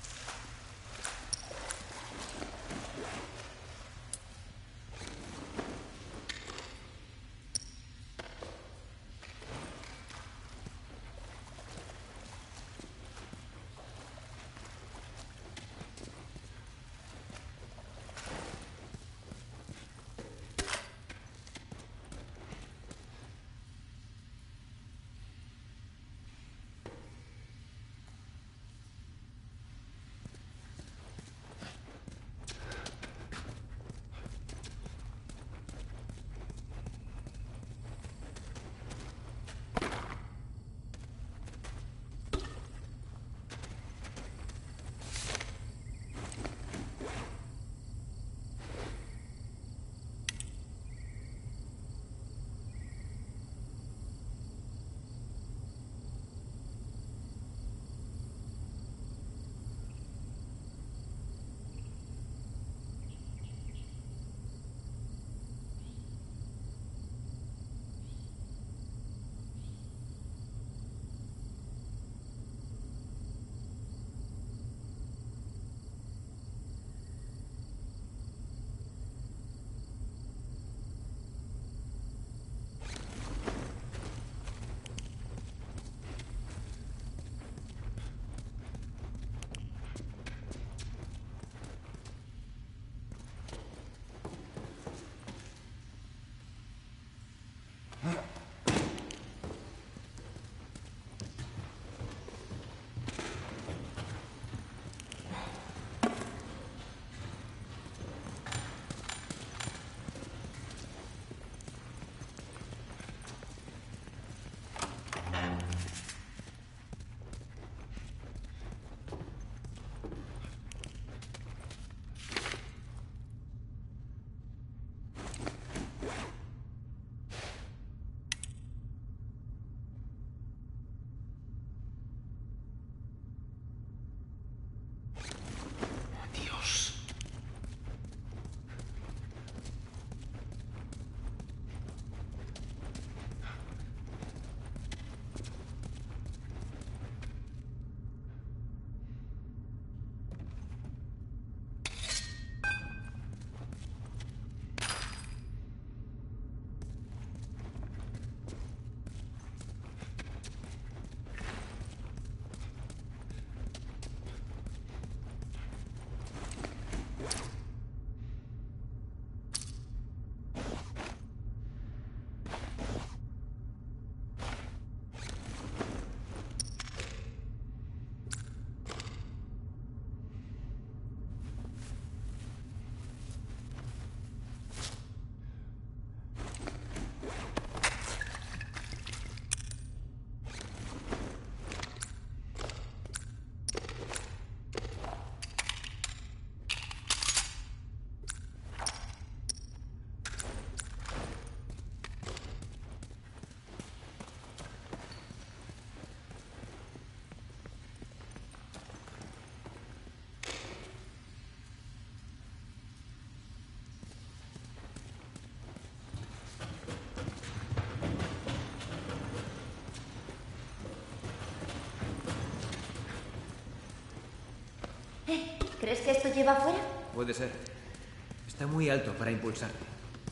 ¿Crees que esto lleva afuera? Puede ser. Está muy alto para impulsarte.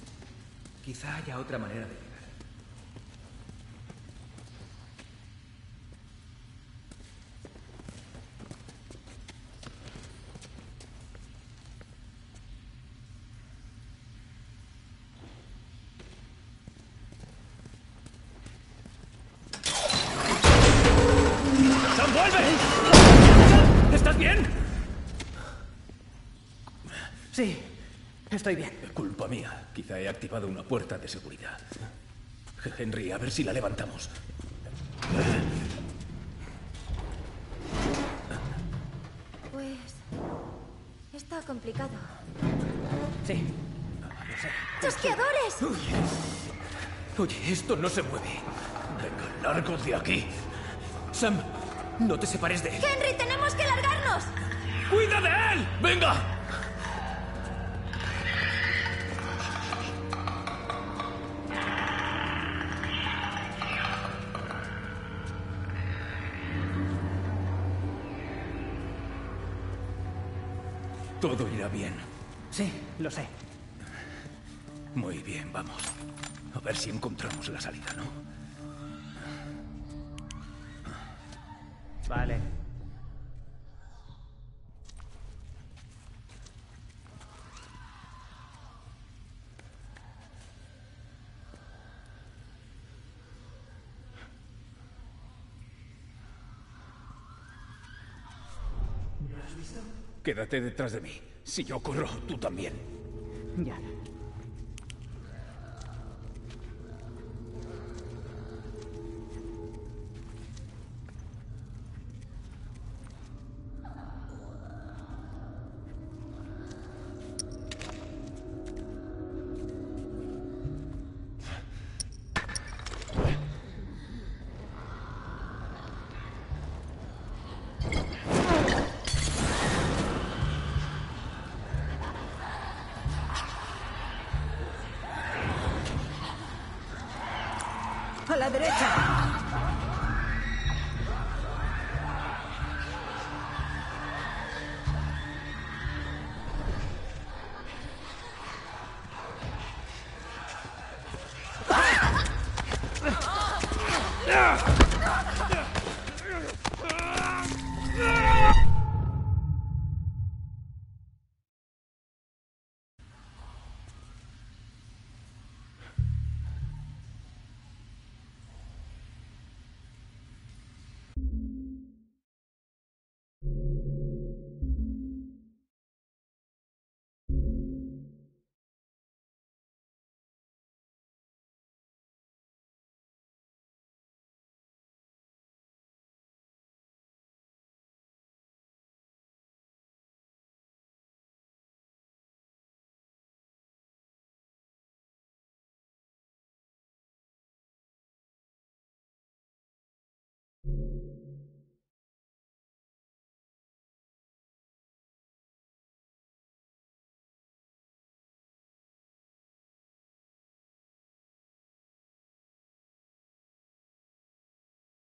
Quizá haya otra manera de llegar. ¡Sam, vuelve! ¿Estás bien? Sí, estoy bien. Culpa mía. Quizá he activado una puerta de seguridad. Henry, a ver si la levantamos. Pues... está complicado. Sí. ¡Chasqueadores! Oye, esto no se mueve. Venga, largo de aquí. Sam, no te separes de él. ¡Henry, tenemos que largarnos! ¡Cuida de él! ¡Venga! Todo irá bien. Sí, lo sé. Muy bien, vamos. A ver si encontramos la salida, ¿no? Vale. Quédate detrás de mí. Si yo corro, tú también. Ya. ¡A la derecha!